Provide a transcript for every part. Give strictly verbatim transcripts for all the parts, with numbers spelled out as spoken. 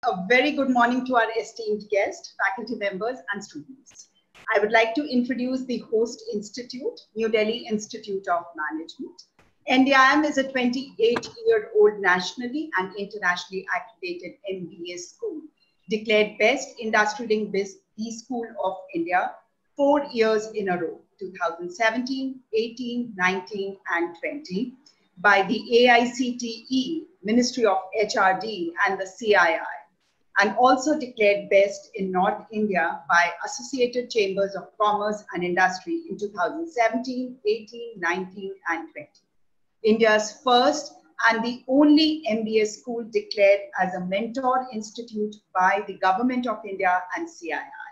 a very good morning to our esteemed guests, faculty members, and students. I would like to introduce the host institute, New Delhi Institute of Management. N D I M is a twenty-eight-year-old nationally and internationally accredited M B A school, declared Best Industry-Linked B School of India four years in a row, two thousand seventeen, eighteen, nineteen, and twenty, by the A I C T E, Ministry of H R D, and the C I I, and also declared Best in North India by Associated Chambers of Commerce and Industry in two thousand seventeen, eighteen, nineteen, and twenty. India's first and the only M B A school declared as a mentor institute by the Government of India and C I I.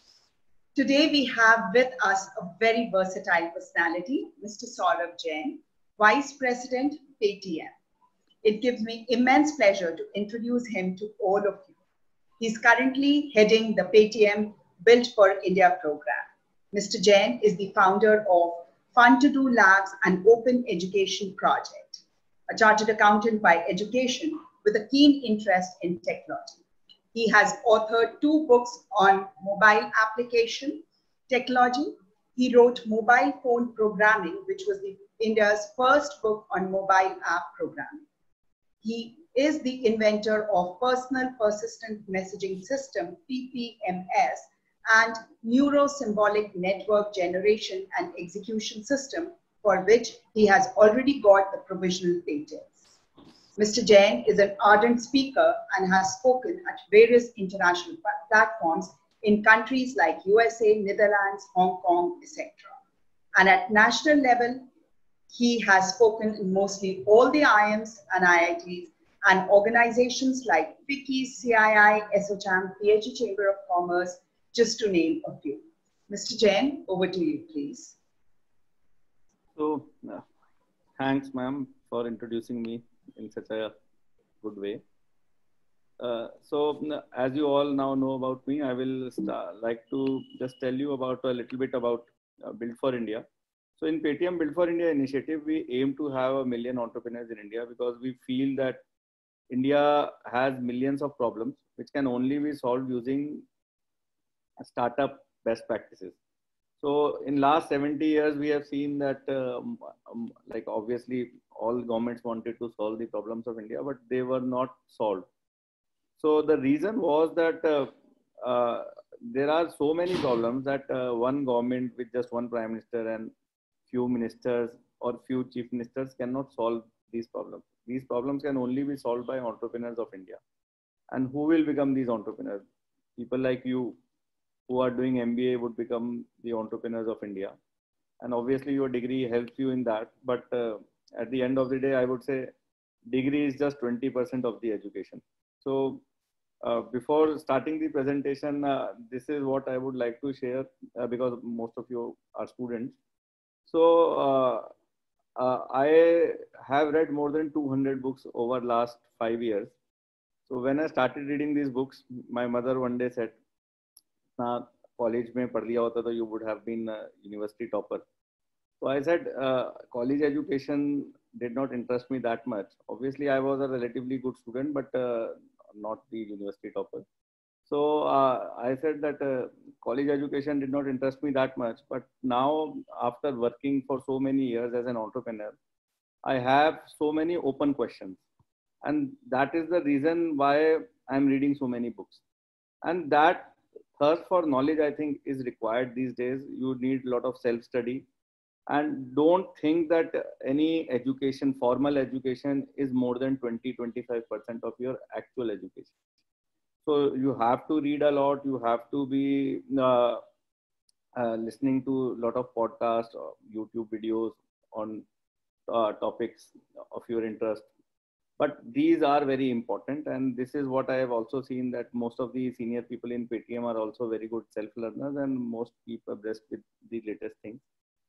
Today we have with us a very versatile personality, Mister Saurabh Jain, Vice President, Paytm. It gives me immense pleasure to introduce him to all of you. He's currently heading the Paytm Built for India program. Mister Jain is the founder of Fun to Do Labs and Open Education Project, a chartered accountant by education with a keen interest in technology. He has authored two books on mobile application technology. He wrote Mobile Phone Programming, which was the India's first book on mobile app programming. He is the inventor of Personal Persistent Messaging System, P P M S, and Neuro-Symbolic Network Generation and Execution System, for which he has already got the provisional patents. Mister Jain is an ardent speaker and has spoken at various international platforms in countries like U S A, Netherlands, Hong Kong, et cetera. And at national level, he has spoken in mostly all the I I Ms and I I Ts and organizations like FICCI, C I I, ASSOCHAM, P H D Chamber of Commerce, just to name a few. Mister Jain, over to you, please. So, uh, thanks, ma'am, for introducing me in such a good way. Uh, so, as you all now know about me, I will start, like to just tell you about a little bit about uh, Build for India. So, in Paytm Build for India initiative, we aim to have a million entrepreneurs in India because we feel that India has millions of problems which can only be solved using startup best practices. So in last seventy years, we have seen that um, um, like obviously all governments wanted to solve the problems of India, but they were not solved. So the reason was that uh, uh, there are so many problems that uh, one government with just one prime minister and few ministers or few chief ministers cannot solve these problems. These problems can only be solved by entrepreneurs of India. And who will become these entrepreneurs? People like you who are doing M B A would become the entrepreneurs of India. And obviously your degree helps you in that. But uh, at the end of the day, I would say degree is just twenty percent of the education. So uh, before starting the presentation, uh, this is what I would like to share uh, because most of you are students. So uh, uh, I have read more than two hundred books over last five years. So when I started reading these books, my mother one day said, "Na college mein padh liya hota, to you would have been a university topper." So I said, uh, college education did not interest me that much. Obviously, I was a relatively good student, but uh, not the university topper. So uh, I said that uh, college education did not interest me that much. But now, after working for so many years as an entrepreneur, I have so many open questions. And that is the reason why I'm reading so many books. And that thirst for knowledge, I think, is required these days. You need a lot of self-study. And don't think that any education, formal education, is more than twenty to twenty-five percent of your actual education. So you have to read a lot. You have to be uh, uh, listening to a lot of podcasts, or YouTube videos on uh, topics of your interest. But these are very important. And this is what I have also seen, that most of the senior people in Paytm are also very good self-learners and most keep abreast with the latest things.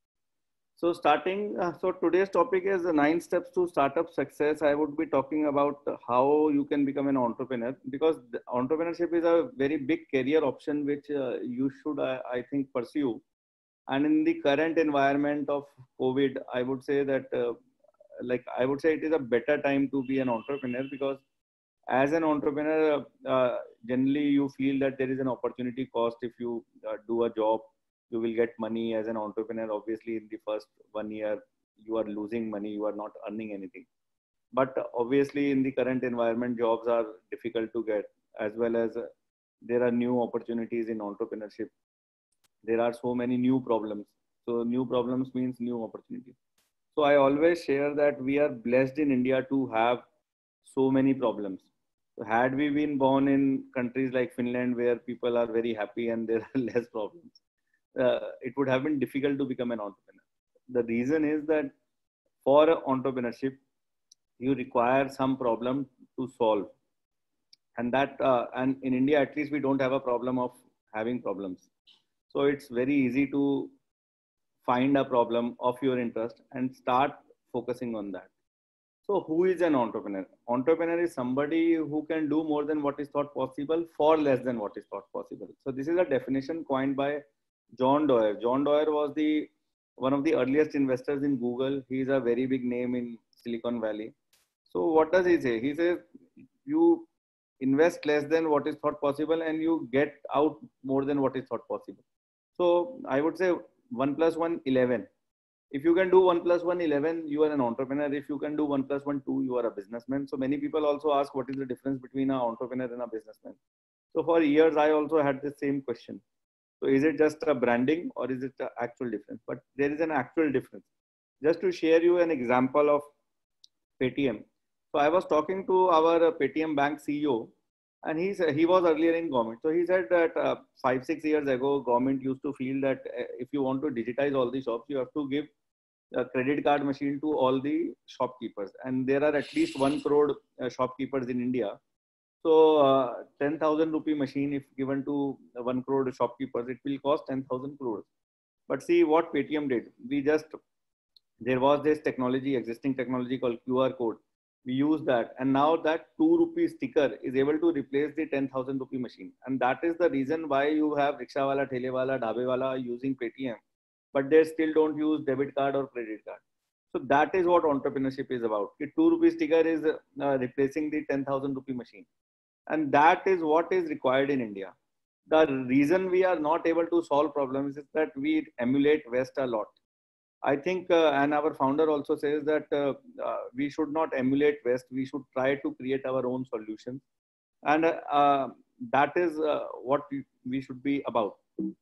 So starting, uh, so today's topic is the nine steps to startup success. I would be talking about how you can become an entrepreneur, because entrepreneurship is a very big career option which uh, you should, uh, I think, pursue. And in the current environment of COVID, I would say that, uh, like, I would say it is a better time to be an entrepreneur, because as an entrepreneur, uh, generally you feel that there is an opportunity cost. If you uh, do a job, you will get money. As an entrepreneur, obviously in the first one year, you are losing money, you are not earning anything. But obviously in the current environment, jobs are difficult to get, as well as uh, there are new opportunities in entrepreneurship. There are so many new problems. So new problems means new opportunities. So I always share that we are blessed in India to have so many problems. So had we been born in countries like Finland, where people are very happy and there are less problems, uh, it would have been difficult to become an entrepreneur. The reason is that for entrepreneurship, you require some problem to solve. And that, uh, and in India, at least we don't have a problem of having problems. So it's very easy to find a problem of your interest and start focusing on that. So who is an entrepreneur? Entrepreneur is somebody who can do more than what is thought possible for less than what is thought possible. So this is a definition coined by John Doerr. John Doerr was the one of the earliest investors in Google. He is a very big name in Silicon Valley. So what does he say? He says you invest less than what is thought possible and you get out more than what is thought possible. So I would say one plus one, eleven. If you can do one plus one, eleven, you are an entrepreneur. If you can do one plus one, two, you are a businessman. So many people also ask what is the difference between an entrepreneur and a businessman. So for years, I also had the same question. So is it just a branding or is it an actual difference? But there is an actual difference. Just to share you an example of Paytm. So I was talking to our Paytm Bank C E O, and he said he was earlier in government. So he said that uh, five, six years ago, government used to feel that uh, if you want to digitize all the shops, you have to give a credit card machine to all the shopkeepers. And there are at least one crore uh, shopkeepers in India. So uh, ten thousand rupee machine, if given to one crore shopkeepers, it will cost ten thousand crores. But see what Paytm did. We just, there was this technology, existing technology called Q R code. We use that, and now that two rupee sticker is able to replace the ten thousand rupee machine. And that is the reason why you have rickshawala, thelewala, dhabewala using Paytm, but they still don't use debit card or credit card. So that is what entrepreneurship is about. The two rupee sticker is uh, replacing the ten thousand rupee machine. And that is what is required in India. The reason we are not able to solve problems is that we emulate West a lot. I think, uh, and our founder also says that uh, uh, we should not emulate West. We should try to create our own solutions. And uh, uh, that is uh, what we, we should be about.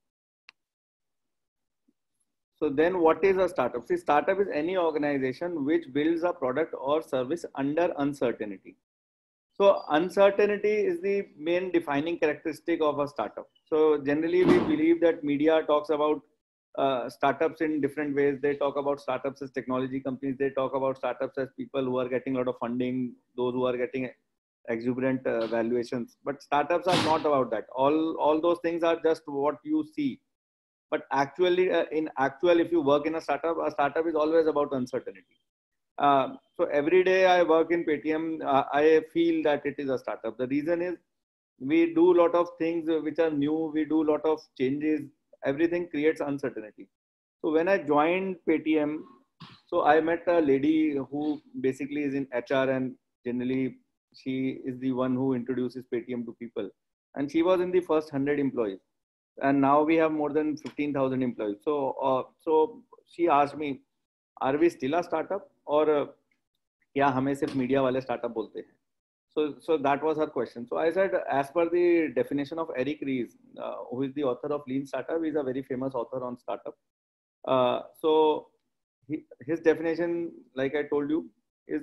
So then what is a startup? See, startup is any organization which builds a product or service under uncertainty. So uncertainty is the main defining characteristic of a startup. So generally we believe that media talks about uh, startups in different ways. They talk about startups as technology companies. They talk about startups as people who are getting a lot of funding, those who are getting exuberant uh, valuations. But startups are not about that. All, all those things are just what you see. But actually, uh, in actual, if you work in a startup, a startup is always about uncertainty. Uh, so every day I work in Paytm, uh, I feel that it is a startup. The reason is we do a lot of things which are new. We do a lot of changes. Everything creates uncertainty. So when I joined Paytm, so I met a lady who basically is in H R, and generally she is the one who introduces Paytm to people. And she was in the first one hundred employees. And now we have more than fifteen thousand employees. So, uh, so she asked me, are we still a startup or क्या हमें सिर्फ media वाले startup बोलते हैं? So, so that was her question. So I said, as per the definition of Eric Ries, uh, who is the author of Lean Startup, he is a very famous author on startup. Uh, so he, his definition, like I told you, is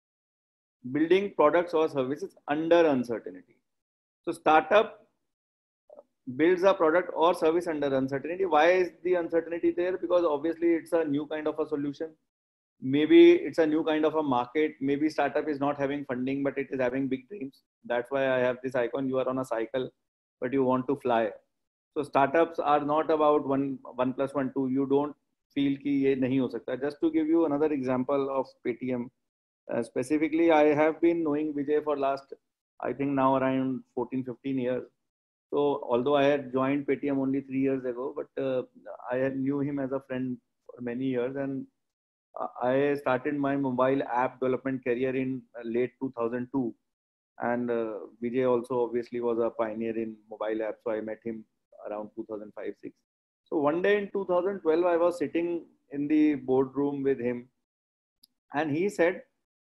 building products or services under uncertainty. So startup builds a product or service under uncertainty. Why is the uncertainty there? Because obviously it's a new kind of a solution. Maybe it's a new kind of a market. Maybe startup is not having funding, but it is having big dreams. That's why I have this icon. You are on a cycle, but you want to fly. So startups are not about one, one plus one, two. You don't feel कि ये नहीं हो सकता. Just to give you another example of Paytm, uh, specifically, I have been knowing Vijay for last, I think now around fourteen, fifteen years. So although I had joined Paytm only three years ago, but uh, I knew him as a friend for many years, and uh, I started my mobile app development career in late two thousand two. And uh, Vijay also obviously was a pioneer in mobile apps. So I met him around two thousand five six. So one day in two thousand twelve, I was sitting in the boardroom with him, and he said,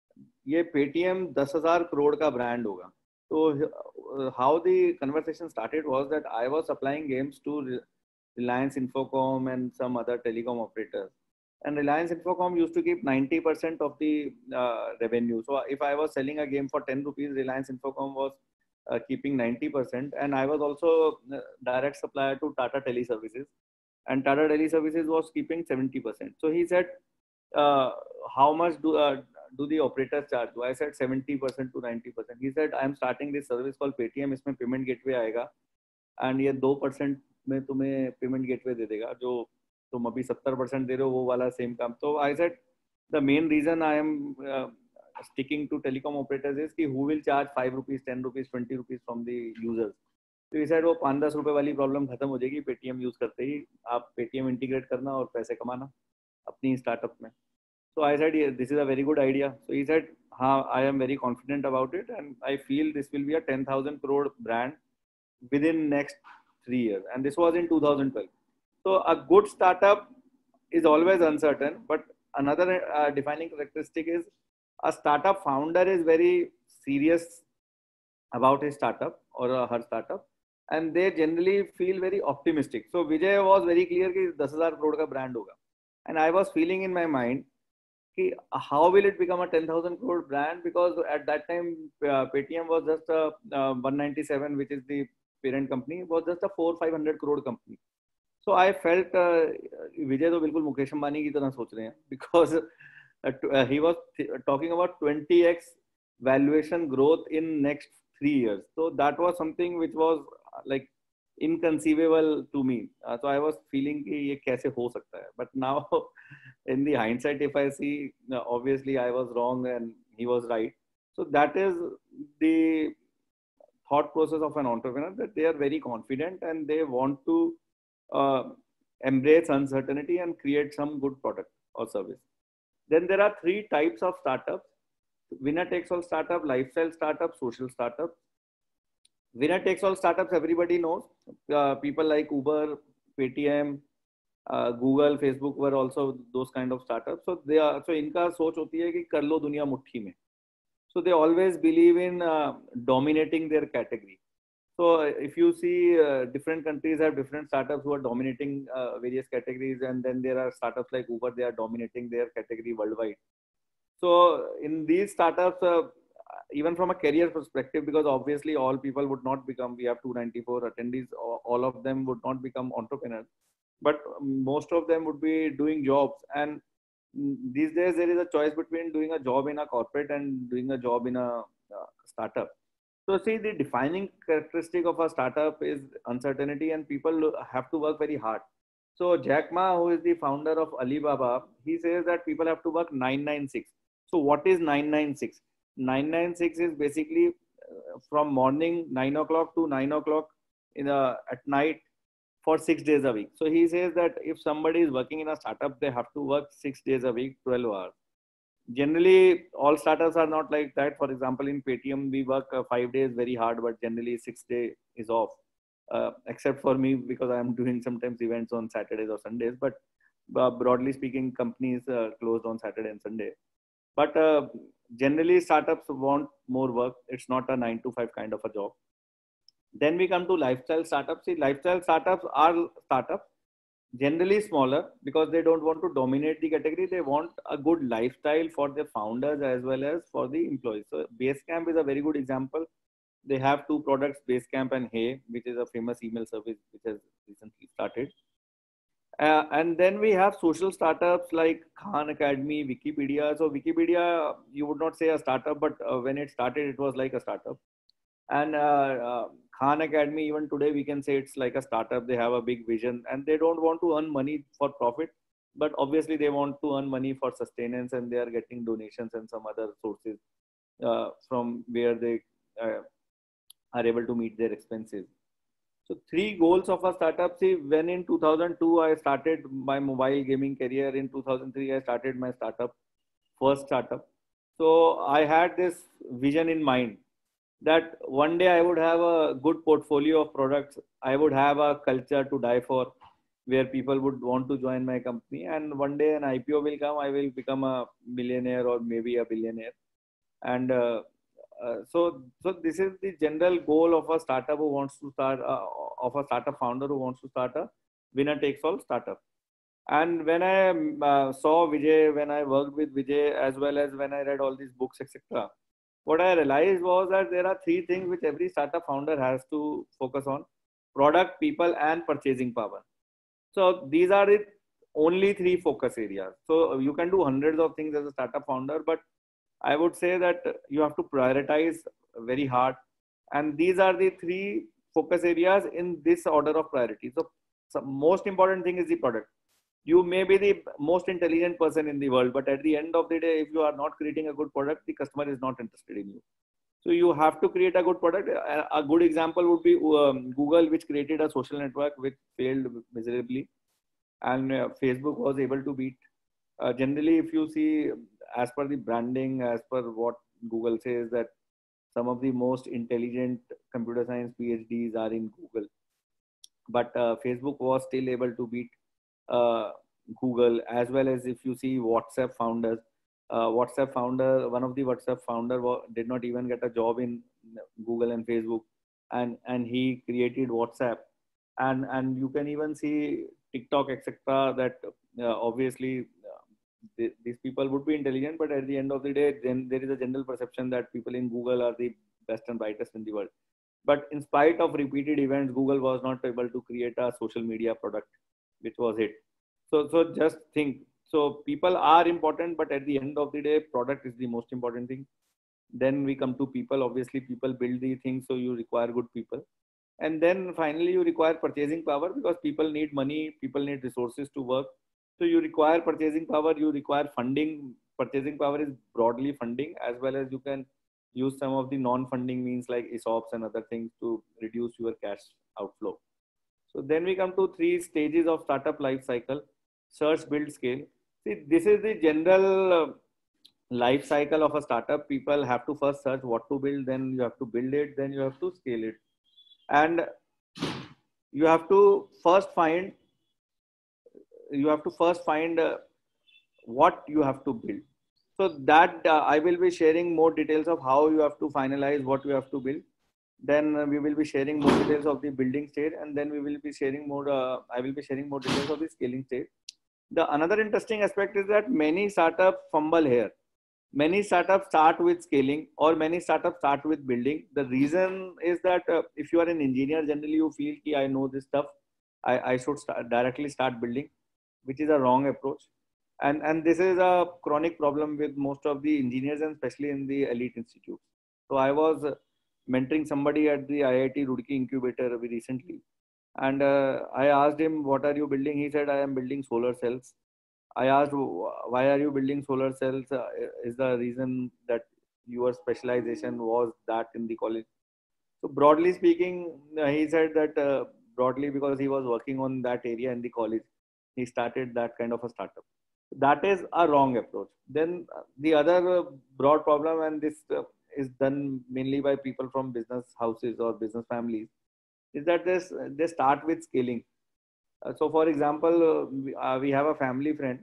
"ये Paytm ten thousand crore का brand होगा." So uh, how the conversation started was that I was supplying games to Reliance Infocom and some other telecom operators. And Reliance Infocom used to keep ninety percent of the uh, revenue. So if I was selling a game for ten rupees, Reliance Infocom was uh, keeping ninety percent. And I was also uh, direct supplier to Tata Teleservices. And Tata Teleservices was keeping seventy percent. So he said, uh, how much do, uh, do the operators charge? So I said seventy percent to ninety percent. He said, I am starting this service called Paytm. इसमें payment gateway आएगा. And ये two percent में तुम्हें payment gateway दे देगा. जो तुम अभी seventy percent दे रहे हो वो वाला same काम. So I said, the main reason I am uh, sticking to telecom operators is कि who will charge five rupees, ten rupees, twenty rupees from the users. तो he said वो पाँच दस रुपए वाली प्रॉब्लम खत्म हो जाएगी पेटीएम यूज करते ही. आप पेटीएम इंटीग्रेट करना और पैसे कमाना अपनी स्टार्टअप में. So I said, yeah, this is a very good idea. So he said, हाँ, I am very confident about it, and I feel this will be a ten thousand crore brand within next three years. And this was in two thousand twelve. So a good startup is always uncertain, but another uh, defining characteristic is a startup founder is very serious about his startup or uh, her startup, and they generally feel very optimistic. So Vijay was very clear कि ten thousand crore का brand होगा, and I was feeling in my mind कि how will it become a ten thousand crore brand, because at that time uh, Paytm was just a uh, one ninety-seven, which is the parent company, was just a four five hundred crore company. So I felt uh, Vijay तो बिल्कुल मुकेश अंबानी की तरह सोच रहे हैं, because uh, uh, he was talking about twenty x valuation growth in next three years. So that was something which was uh, like inconceivable to me. Uh, so I was feeling कि ये कैसे हो सकता है. But now in the hindsight, if I see, obviously I was wrong and he was right. So that is the thought process of an entrepreneur, that they are very confident and they want to uh, embrace uncertainty and create some good product or service. Then there are three types of startups: winner takes all startup, lifestyle startup, social startup. Winner takes all startups, everybody knows. Uh, people like Uber, Paytm, uh, Google, Facebook were also those kind of startups. So they are, so इनका सोच होती है कि कर लो दुनिया मुट्ठी में. So they always believe in uh, dominating their category. So if you see, uh, different countries have different startups who are dominating uh, various categories, and then there are startups like Uber, they are dominating their category worldwide. So in these startups, uh, even from a career perspective, because obviously all people would not become, we have two ninety-four attendees, all of them would not become entrepreneurs, but most of them would be doing jobs. And these days there is a choice between doing a job in a corporate and doing a job in a uh, startup. So see, the defining characteristic of a startup is uncertainty, and people have to work very hard. So Jack Ma, who is the founder of Alibaba, he says that people have to work nine nine six. So what is nine nine six? nine nine six is basically uh, from morning nine o'clock to nine o'clock in a, at night for six days a week. So he says that if somebody is working in a startup, they have to work six days a week, twelve hours. Generally, all startups are not like that. For example, in Paytm, we work uh, five days very hard, but generally six day is off. Uh, except for me, because I am doing sometimes events on Saturdays or Sundays. But uh, broadly speaking, companies uh, closed on Saturday and Sunday. But uh, generally, startups want more work. It's not a nine to five kind of a job. Then we come to lifestyle startups. See, lifestyle startups are startups, generally smaller, because they don't want to dominate the category. They want a good lifestyle for their founders as well as for the employees. So Basecamp is a very good example. They have two products, Basecamp and Hey, which is a famous email service which has recently started. Uh, and then we have social startups like Khan Academy, Wikipedia. So Wikipedia, you would not say a startup, but uh, when it started, it was like a startup. And uh, uh, Khan Academy, even today, we can say it's like a startup. They have a big vision and they don't want to earn money for profit, but obviously they want to earn money for sustenance, and they are getting donations and some other sources uh, from where they uh, are able to meet their expenses. So three goals of a startup. See, when in two thousand two, I started my mobile gaming career. In two thousand three, I started my startup, first startup. So I had this vision in mind that one day I would have a good portfolio of products. I would have a culture to die for, where people would want to join my company. And one day an I P O will come, I will become a millionaire or maybe a billionaire. And uh, uh, so, so this is the general goal of a startup who wants to start, uh, of a startup founder who wants to start a winner takes all startup. And when I uh, saw Vijay, when I worked with Vijay, as well as when I read all these books, et cetera, what I realized was that there are three things which every startup founder has to focus on: product, people, and purchasing power. So these are the only three focus areas. So you can do hundreds of things as a startup founder, but I would say that you have to prioritize very hard. And these are the three focus areas in this order of priority. So, so most important thing is the product. You may be the most intelligent person in the world, but at the end of the day, if you are not creating a good product, the customer is not interested in you. So you have to create a good product. A good example would be um, Google, which created a social network which failed miserably, and uh, Facebook was able to beat. Uh, generally, if you see, as per the branding, as per what Google says, that some of the most intelligent computer science PhDs are in Google, but uh, Facebook was still able to beat uh, Google. As well as if you see WhatsApp founders, uh, WhatsApp founder, one of the WhatsApp founder did not even get a job in Google and Facebook, and and he created WhatsApp, and and you can even see TikTok, et cetera. That uh, obviously uh, th these people would be intelligent, but at the end of the day, then there is a general perception that people in Google are the best and brightest in the world. But in spite of repeated events, Google was not able to create a social media product which was it. So, so just think. So people are important, but at the end of the day, product is the most important thing. Then we come to people. Obviously, people build the things, so you require good people. And then finally, you require purchasing power, because people need money, people need resources to work. So you require purchasing power, you require funding. Purchasing power is broadly funding, as well as you can use some of the non-funding means like E S O Ps and other things to reduce your cash outflow. So then we come to three stages of startup life cycle: search, build, scale. See, this is the general uh, life cycle of a startup. People have to first search what to build, then you have to build it, then you have to scale it. And you have to first find, you have to first find uh, what you have to build. So that uh, I will be sharing more details of how you have to finalize what you have to build. Then uh, we will be sharing more details of the building stage, and then we will be sharing more, uh, I will be sharing more details of the scaling stage. The another interesting aspect is that many startups fumble here. Many startups start with scaling, or many startups start with building. The reason is that uh, if you are an engineer, generally you feel ki I know this stuff, I, I should start, directly start building, which is a wrong approach. And, and this is a chronic problem with most of the engineers, and especially in the elite institutes. So I was uh, mentoring somebody at the I I T Roorkee incubator very recently. And uh, I asked him, what are you building? He said, I am building solar cells. I asked, why are you building solar cells? Uh, is the reason that your specialization was that in the college? So broadly speaking, uh, he said that uh, broadly because he was working on that area in the college, he started that kind of a startup. That is a wrong approach. Then the other uh, broad problem, and this uh, is done mainly by people from business houses or business families, is that this, they start with scaling. Uh, so for example, uh, we, uh, we have a family friend.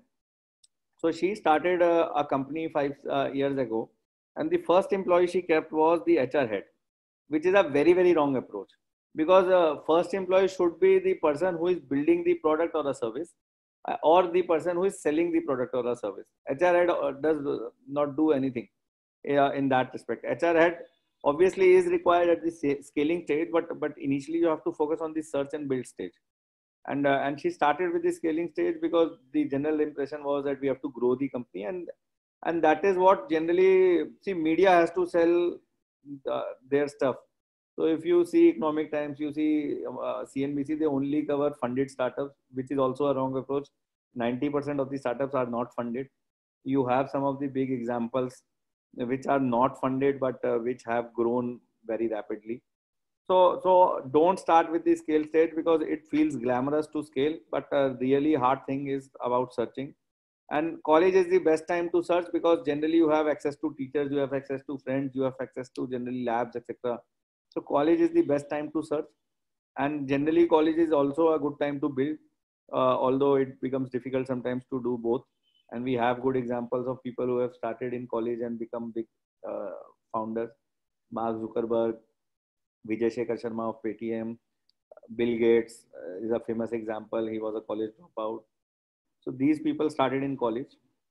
So she started a, a company five uh, years ago, and the first employee she kept was the H R head, which is a very, very wrong approach, because uh, first employee should be the person who is building the product or a service, uh, or the person who is selling the product or a service. H R head uh, does not do anything uh, in that respect. H R head obviously is required at the scaling stage, but, but initially you have to focus on the search and build stage. And, uh, and she started with the scaling stage because the general impression was that we have to grow the company. And, and that is what generally, see, media has to sell the, their stuff. So if you see Economic Times, you see uh, C N B C, they only cover funded startups, which is also a wrong approach. ninety percent of the startups are not funded. You have some of the big examples which are not funded, but uh, which have grown very rapidly. So, so don't start with the scale stage because it feels glamorous to scale, but a really hard thing is about searching. And college is the best time to search because generally you have access to teachers, you have access to friends, you have access to generally labs, et cetera. So college is the best time to search. And generally college is also a good time to build, uh, although it becomes difficult sometimes to do both. And we have good examples of people who have started in college and become big uh, founders. Mark Zuckerberg, Vijay Shekhar Sharma of Paytm, Bill Gates uh, is a famous example. He was a college dropout. So these people started in college.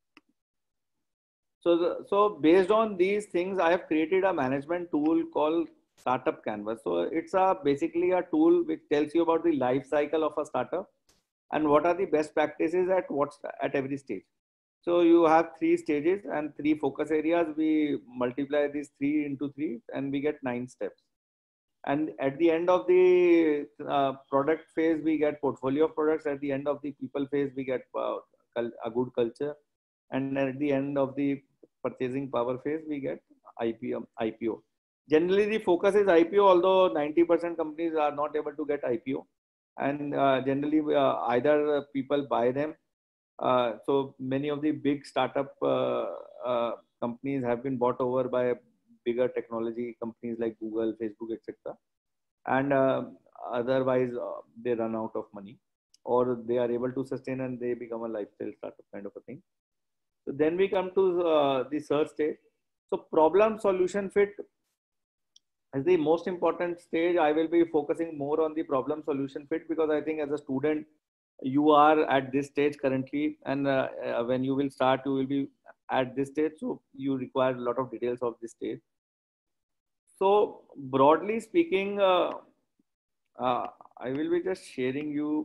So, the, so based on these things, I have created a management tool called Startup Canvas. So it's a basically a tool which tells you about the life cycle of a startup and what are the best practices at what at every stage. So you have three stages and three focus areas. We multiply these three into three and we get nine steps. And at the end of the uh, product phase, we get portfolio of products. At the end of the people phase, we get uh, a good culture. And at the end of the purchasing power phase, we get I P O. I P O. Generally, the focus is I P O, although ninety percent companies are not able to get I P O. And uh, generally, uh, either people buy them. Uh, so many of the big startup uh, uh, companies have been bought over by bigger technology companies like Google, Facebook, et cetera. And uh, otherwise, uh, they run out of money, or they are able to sustain and they become a lifestyle startup kind of a thing. So then we come to uh, the search stage. So problem solution fit is the most important stage. I will be focusing more on the problem solution fit because I think as a student, you are at this stage currently, and uh, uh, when you will start, you will be at this stage. So you require a lot of details of this stage. So broadly speaking, uh, uh, I will be just sharing you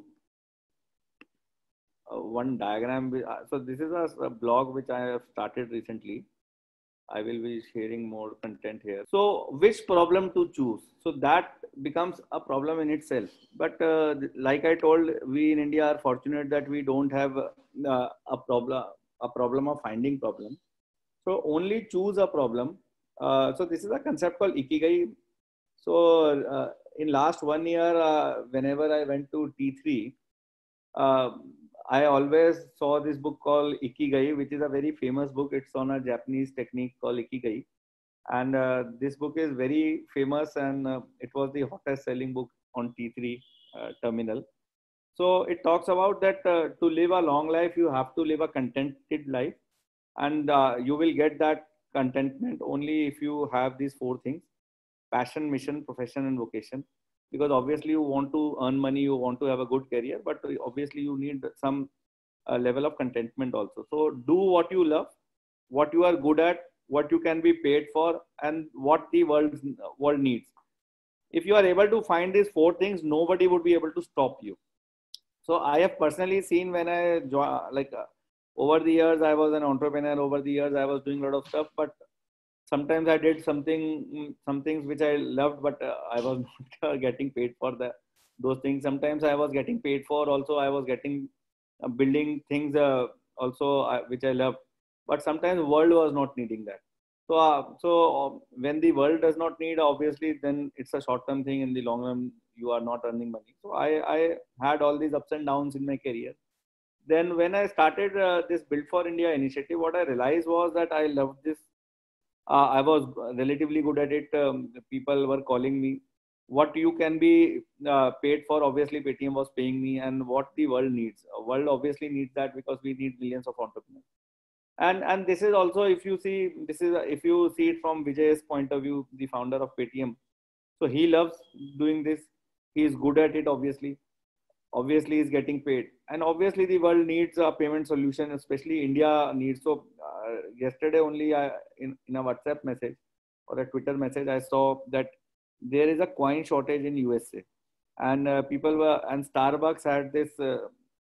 uh, one diagram. Uh, so this is a, a blog which I have started recently. I will be sharing more content here. So which problem to choose? So that becomes a problem in itself. But uh, like I told, we in India are fortunate that we don't have uh, a problem, a problem of finding problem. So only choose a problem. Uh, so this is a concept called Ikigai. So uh, in last one year, uh, whenever I went to T three, uh, I always saw this book called Ikigai, which is a very famous book. It's on a Japanese technique called Ikigai. And uh, this book is very famous and uh, it was the hottest selling book on T three uh, terminal. So it talks about that uh, to live a long life, you have to live a contented life. And uh, you will get that contentment only if you have these four things: passion, mission, profession, and vocation. Because obviously you want to earn money, you want to have a good career, but obviously you need some uh, level of contentment also. So do what you love, what you are good at, what you can be paid for, and what the world, world needs. If you are able to find these four things, nobody would be able to stop you. So I have personally seen when I joined, like uh, over the years, I was an entrepreneur. Over the years, I was doing a lot of stuff, but sometimes I did something, some things which I loved, but uh, I was not getting paid for the, those things. Sometimes I was getting paid for, also I was getting, uh, building things uh, also uh, which I loved, but sometimes the world was not needing that. So, uh, so uh, when the world does not need, obviously, then it's a short-term thing. In the long run, you are not earning money. So I, I had all these ups and downs in my career. Then when I started uh, this Build for India initiative, what I realized was that I loved this. Uh, I was relatively good at it. Um, people were calling me. What you can be uh, paid for, obviously Paytm was paying me, and what the world needs. The world obviously needs that because we need millions of entrepreneurs. And and this is also, if you see, this is if you see it from Vijay's point of view, the founder of Paytm. So he loves doing this. He is good at it, obviously. Obviously, he's getting paid, and obviously the world needs a payment solution, especially India needs. So uh, yesterday only, I, in in a WhatsApp message or a Twitter message, I saw that there is a coin shortage in U S A, and uh, people were, and Starbucks had this uh,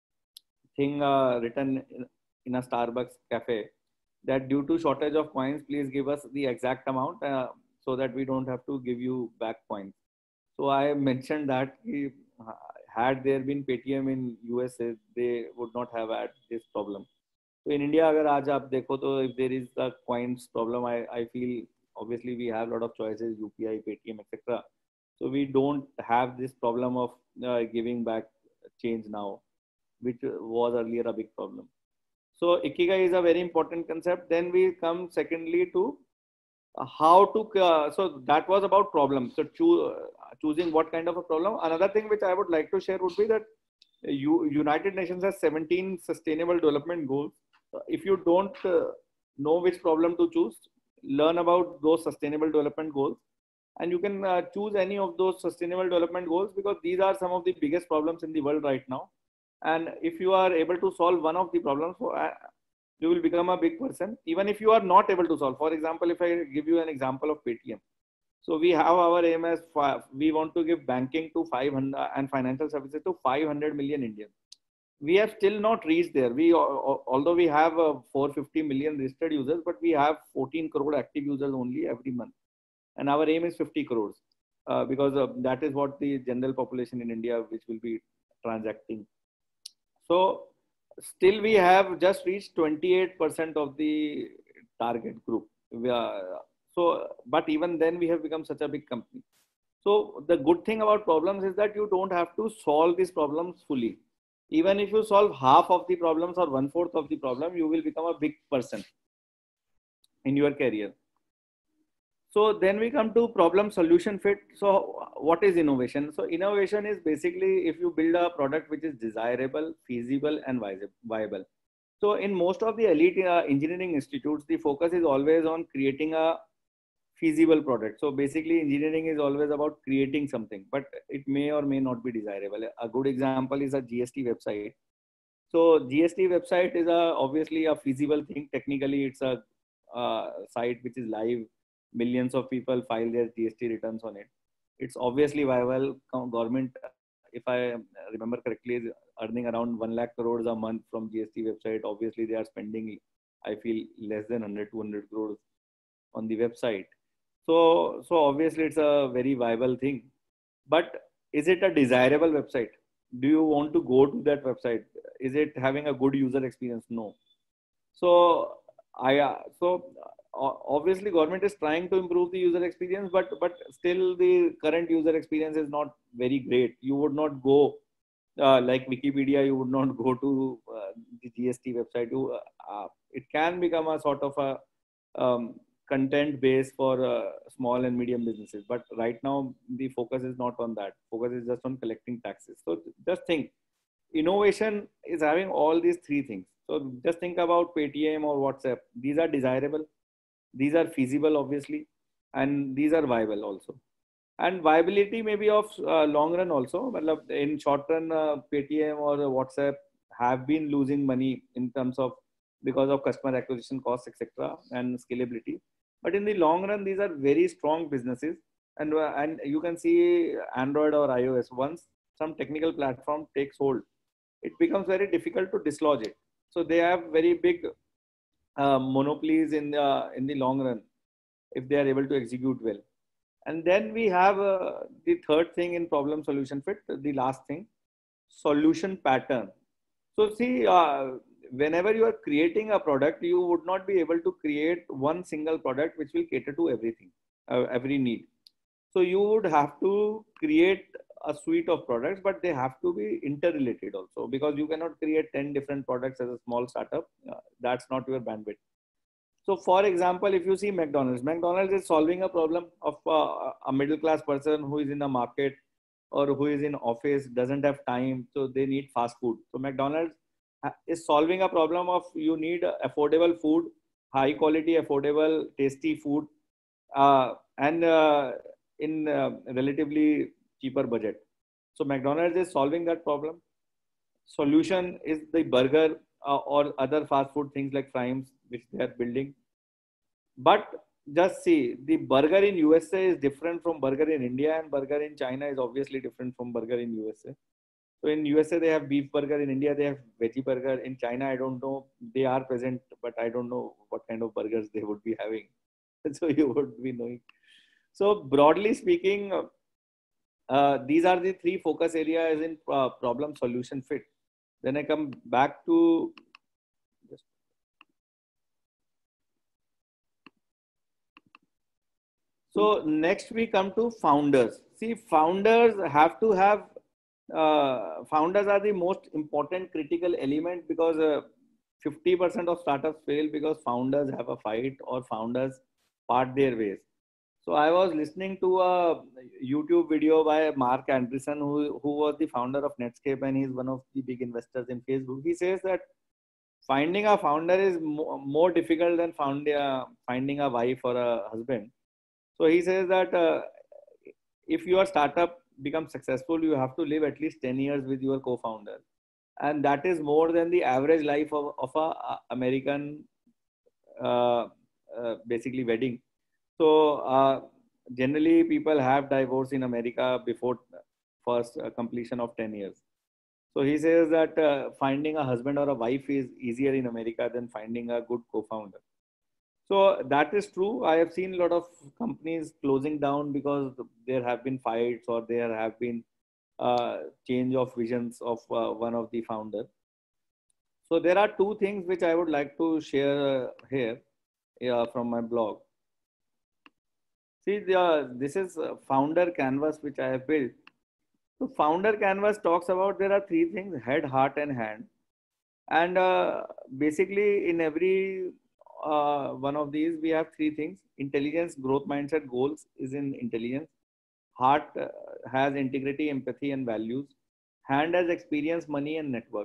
thing uh, written in, in a Starbucks cafe that due to shortage of coins, please give us the exact amount uh, so that we don't have to give you back coins. So I mentioned that he, had there been Paytm in U S A, they would not have had this problem. So in India, agar aaj aap dekho, to if there is a coins problem, I, I feel obviously we have a lot of choices, U P I, Paytm, et cetera. So we don't have this problem of uh, giving back change now, which was earlier a big problem. So Ikigai is a very important concept. Then we come secondly to uh, how to, uh, so that was about problems. So choo uh, choosing what kind of a problem. Another thing which I would like to share would be that you, United Nations has seventeen sustainable development goals. Uh, if you don't uh, know which problem to choose, learn about those sustainable development goals. And you can uh, choose any of those sustainable development goals, because these are some of the biggest problems in the world right now. And if you are able to solve one of the problems, so, uh, you will become a big person. Even if you are not able to solve, for example, if I give you an example of Paytm. So we have our aim as five, we want to give banking to five hundred and financial services to five hundred million Indians. We have still not reached there. We, although we have uh, four hundred fifty million registered users, but we have fourteen crore active users only every month. And our aim is fifty crores uh, because uh, that is what the general population in India which will be transacting. So still we have just reached twenty-eight percent of the target group. We are, so, but even then we have become such a big company. So the good thing about problems is that you don't have to solve these problems fully. Even if you solve half of the problems or one fourth of the problem, you will become a big person in your career. So then we come to problem solution fit. So what is innovation? So innovation is basically if you build a product which is desirable, feasible, and viable. So in most of the elite uh, engineering institutes, the focus is always on creating a feasible product. So basically engineering is always about creating something, but it may or may not be desirable. A good example is a G S T website. So G S T website is a, obviously a feasible thing. Technically, it's a uh, site which is live. Millions of people file their G S T returns on it. It's obviously viable. Government, if I remember correctly, is earning around one lakh crores a month from G S T website. Obviously, they are spending, I feel, less than one hundred, two hundred crores on the website. So, so obviously, it's a very viable thing. But is it a desirable website? Do you want to go to that website? Is it having a good user experience? No. So I uh, so uh, obviously government is trying to improve the user experience, but but still the current user experience is not very great. You would not go uh, like Wikipedia. You would not go to uh, the G S T website. You, uh, it can become a sort of a um, content base for uh, small and medium businesses. But right now the focus is not on that. Focus is just on collecting taxes. So just think, innovation is having all these three things. So just think about Paytm or WhatsApp. These are desirable. These are feasible, obviously, and these are viable also. And viability may be of uh, long run also. But in short run, uh, Paytm or WhatsApp have been losing money in terms of because of customer acquisition costs, et cetera, and scalability. But in the long run, these are very strong businesses. And, uh, and you can see Android or iOS, once some technical platform takes hold, it becomes very difficult to dislodge it. So they have very big uh, monopolies in the, in the long run, if they are able to execute well. And then we have uh, the third thing in problem solution fit, the last thing, solution pattern. So see, uh, whenever you are creating a product, you would not be able to create one single product which will cater to everything, uh, every need. So you would have to create a suite of products, but they have to be interrelated also, because you cannot create ten different products as a small startup. Uh, that's not your bandwidth. So for example, if you see McDonald's, McDonald's is solving a problem of uh, a middle class person who is in the market or who is in office, doesn't have time, so they need fast food. So McDonald's is solving a problem of you need affordable food, high quality, affordable, tasty food, uh, and uh, in uh, relatively cheaper budget. So McDonald's is solving that problem. Solution is the burger uh, or other fast food things like Primes, which they are building. But just see, the burger in U S A is different from burger in India, and burger in China is obviously different from burger in U S A. So in U S A, they have beef burger. In India, they have veggie burger. In China, I don't know. They are present, but I don't know what kind of burgers they would be having. So you would be knowing. So broadly speaking, uh, these are the three focus areas in uh, problem solution fit. Then I come back to so next we come to founders. See, founders have to have uh, founders are the most important critical element, because uh, fifty percent of startups fail because founders have a fight or founders part their ways. So I was listening to a YouTube video by Mark Andreessen, who, who was the founder of Netscape, and he's one of the big investors in Facebook. He says that finding a founder is mo more difficult than found, uh, finding a wife or a husband. So he says that uh, if your startup becomes successful, you have to live at least ten years with your co-founder. And that is more than the average life of, of a, a American, uh, uh, basically wedding. So uh, generally people have divorce in America before first uh, completion of ten years. So he says that uh, finding a husband or a wife is easier in America than finding a good co-founder. So that is true. I have seen a lot of companies closing down because there have been fights or there have been uh, change of visions of uh, one of the founders. So there are two things which I would like to share uh, here uh, from my blog. See, the, uh, this is founder canvas which I have built. So founder canvas talks about there are three things: head, heart, and hand. And uh, basically in every uh, one of these, we have three things: intelligence, growth, mindset, goals is in intelligence. Heart uh, has integrity, empathy, and values. Hand has experience, money, and network.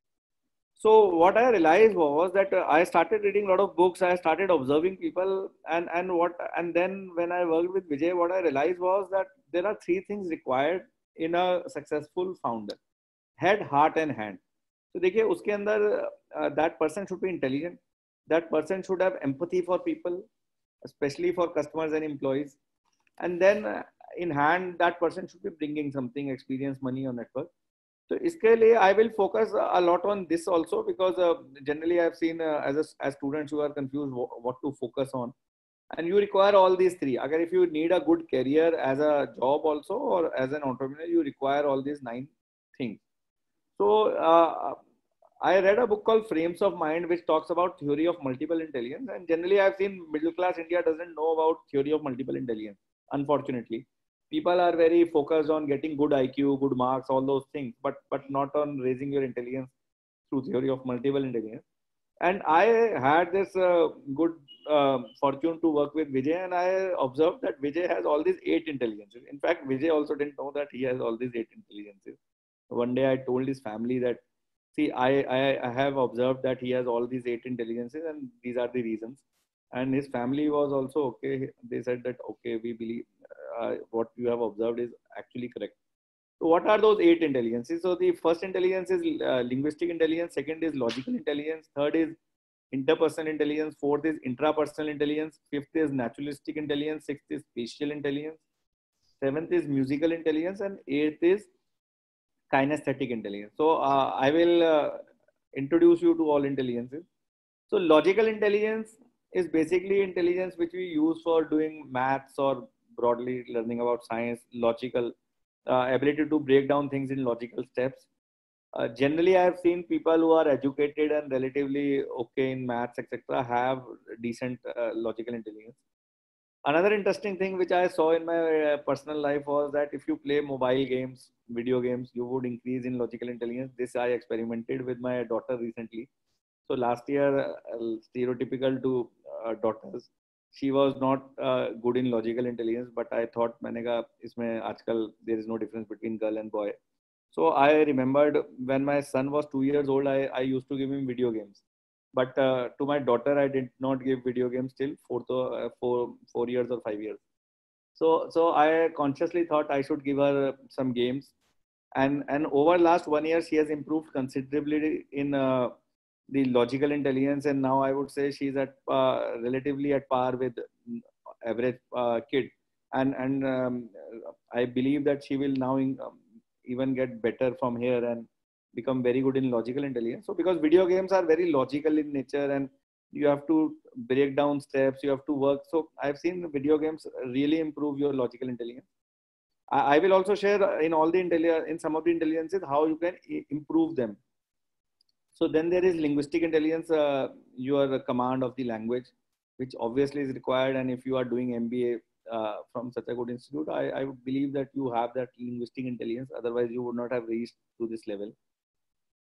So what I realized was that uh, I started reading a lot of books. I started observing people, and and what and then when I worked with Vijay, what I realized was that there are three things required in a successful founder: head, heart, and hand. So देखिए उसके अंदर uh, that person should be intelligent. That person should have empathy for people, especially for customers and employees. And then uh, in hand, that person should be bringing something: experience, money, or network. So iske liye I will focus a lot on this also, because uh, generally I've seen uh, as a, as students who are confused what to focus on, and you require all these three. Agar if you need a good career as a job also or as an entrepreneur, you require all these nine things. So uh, I read a book called Frames of Mind, which talks about theory of multiple intelligence. And generally I've seen middle class India doesn't know about theory of multiple intelligence, unfortunately. People are very focused on getting good I Q, good marks, all those things, but but not on raising your intelligence through theory of multiple intelligence. And I had this uh, good uh, fortune to work with Vijay, and I observed that Vijay has all these eight intelligences. In fact, Vijay also didn't know that he has all these eight intelligences. One day I told his family that, see, I, I, I have observed that he has all these eight intelligences, and these are the reasons. And his family was also okay. They said that, okay, we believe uh, what you have observed is actually correct. So what are those eight intelligences? So the first intelligence is uh, linguistic intelligence. Second is logical intelligence. Third is interpersonal intelligence. Fourth is intrapersonal intelligence. Fifth is naturalistic intelligence. Sixth is spatial intelligence. Seventh is musical intelligence. And eighth is kinesthetic intelligence. So uh, I will uh, introduce you to all intelligences. So logical intelligence is basically intelligence which we use for doing maths or broadly learning about science. Logical uh, ability to break down things in logical steps. Uh, generally, I have seen people who are educated and relatively okay in maths, et cetera, have decent uh, logical intelligence. Another interesting thing which I saw in my uh, personal life was that if you play mobile games, video games, you would increase in logical intelligence. This I experimented with my daughter recently. So last year, uh, stereotypical to uh, daughters, she was not uh, good in logical intelligence, but I thought, manega, isme aajkal there is no difference between girl and boy. So I remembered when my son was two years old, I, I used to give him video games. But uh, to my daughter, I did not give video games till four, uh, four, four years or five years. So, so I consciously thought I should give her some games. And, and over last one year, she has improved considerably in uh, the logical intelligence. And now I would say she's at uh, relatively at par with average uh, kid. And, and um, I believe that she will now in, um, even get better from here and become very good in logical intelligence. So because video games are very logical in nature and you have to break down steps, you have to work. So I've seen video games really improve your logical intelligence. I, I will also share in all the intelligence, in some of the intelligences, how you can improve them. So then there is linguistic intelligence, uh, your command of the language, which obviously is required. And if you are doing M B A uh, from such a good institute, I, I would believe that you have that linguistic intelligence. Otherwise, you would not have reached to this level.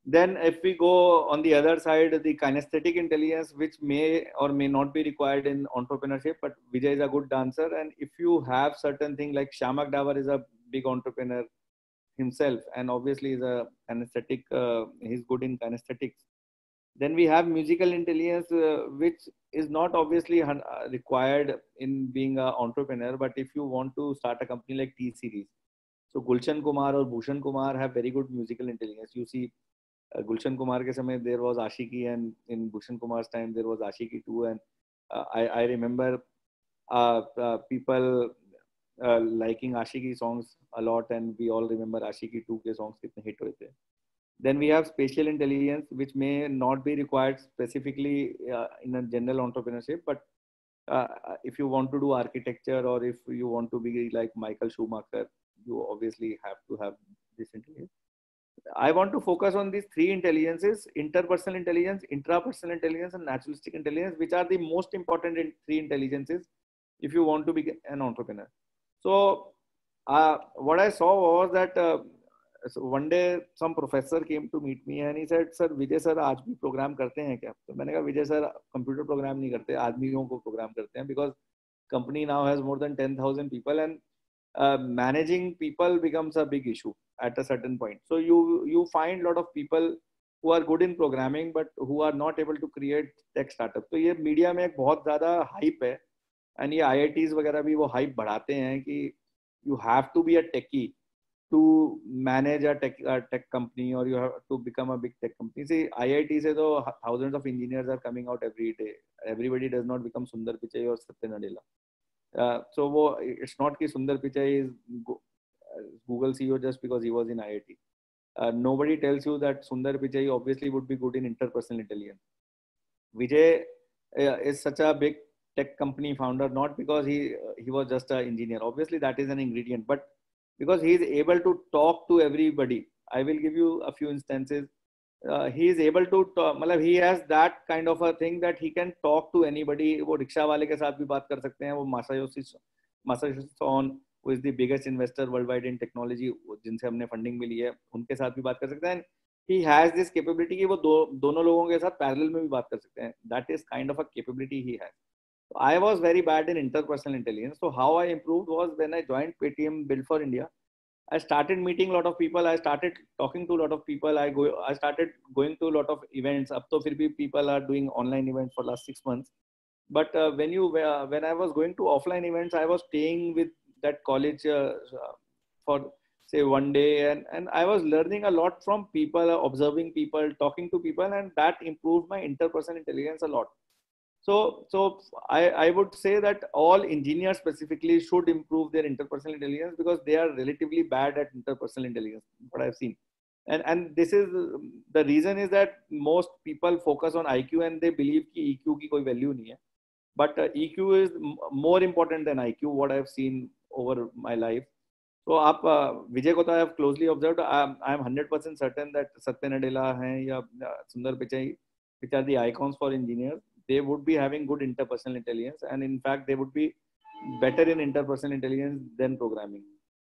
Then if we go on the other side, the kinesthetic intelligence, which may or may not be required in entrepreneurship, but Vijay is a good dancer. And if you have certain things like Shamak Davar is a big entrepreneur himself, and obviously is a kinesthetic, uh, he's good in kinesthetics. Then we have musical intelligence, uh, which is not obviously uh, required in being an entrepreneur, but if you want to start a company like T Series. So Gulshan Kumar or Bhushan Kumar have very good musical intelligence. You see, uh, Gulshan Kumar ke samay there was Ashiki, and in Bhushan Kumar's time there was Ashiki too. And uh, I, I remember uh, uh, people uh, liking Ashiki songs a lot, and we all remember Ashiki two ke songs kitne hit hoye the. Then we have spatial intelligence, which may not be required specifically uh, in a general entrepreneurship, but uh, if you want to do architecture or if you want to be like Michael Schumacher, you obviously have to have this intelligence. I want to focus on these three intelligences: interpersonal intelligence, intrapersonal intelligence, and naturalistic intelligence, which are the most important in three intelligences if you want to be an entrepreneur. So uh, what I saw was that uh, so one day some professor came to meet me and he said, sir, Vijay sir, आज भी program करते हैं क्या? तो मैंने कहा, Vijay sir, computer program नहीं करते, आदमियों को program करते हैं, because company now has more than ten thousand people, and uh, managing people becomes a big issue at a certain point. So you you find a lot of people who are good in programming but who are not able to create tech startup. तो ये media में एक बहुत ज़्यादा hype है, and ये I I Ts वगैरह भी वो hype बढ़ाते हैं कि you have to be a techie to manage a tech, a tech company, or you have to become a big tech company. See, I I T se though thousands of engineers are coming out every day. Everybody does not become Sundar Pichai or Satya Nadella. Uh, so wo, it's not that Sundar Pichai is Google C E O just because he was in I I T. Uh, nobody tells you that Sundar Pichai obviously would be good in interpersonal intelligence. Vijay uh, is such a big tech company founder, not because he uh, he was just an engineer. Obviously, that is an ingredient, but because he is able to talk to everybody. I will give you a few instances. Uh, he is able to talk, मतलब he has that kind of a thing that he can talk to anybody. वो रिक्शा वाले के साथ भी बात कर सकते हैं. वो Masayoshi Masayoshi Son, who is the biggest investor worldwide in technology, जिनसे हमने funding भी ली है, उनके साथ भी बात कर सकते हैं. He has this capability कि वो दो दोनों लोगों के साथ parallel में भी बात कर सकते हैं. That is kind of a capability he has. So I was very bad in interpersonal intelligence. So how I improved was when I joined Paytm Build for India. I started meeting a lot of people. I started talking to a lot of people. I go. I started going to a lot of events. Up to fir bhi people are doing online events for last six months. But uh, when you uh, when I was going to offline events, I was staying with that college uh, for say one day, and and I was learning a lot from people, observing people, talking to people, and that improved my interpersonal intelligence a lot. So, so I, I would say that all engineers specifically should improve their interpersonal intelligence, because they are relatively bad at interpersonal intelligence, what I've seen. And, and this is, the reason is that most people focus on I Q and they believe that E Q की कोई value नहीं है. But uh, E Q is more important than I Q, what I've seen over my life. So आप Vijay को तो I have closely observed. I'm I'm one hundred percent certain that Satya Nadella हैं या Sundar Pichai, which are the icons for engineers, they would be having good interpersonal intelligence, and in fact they would be better in interpersonal intelligence than programming.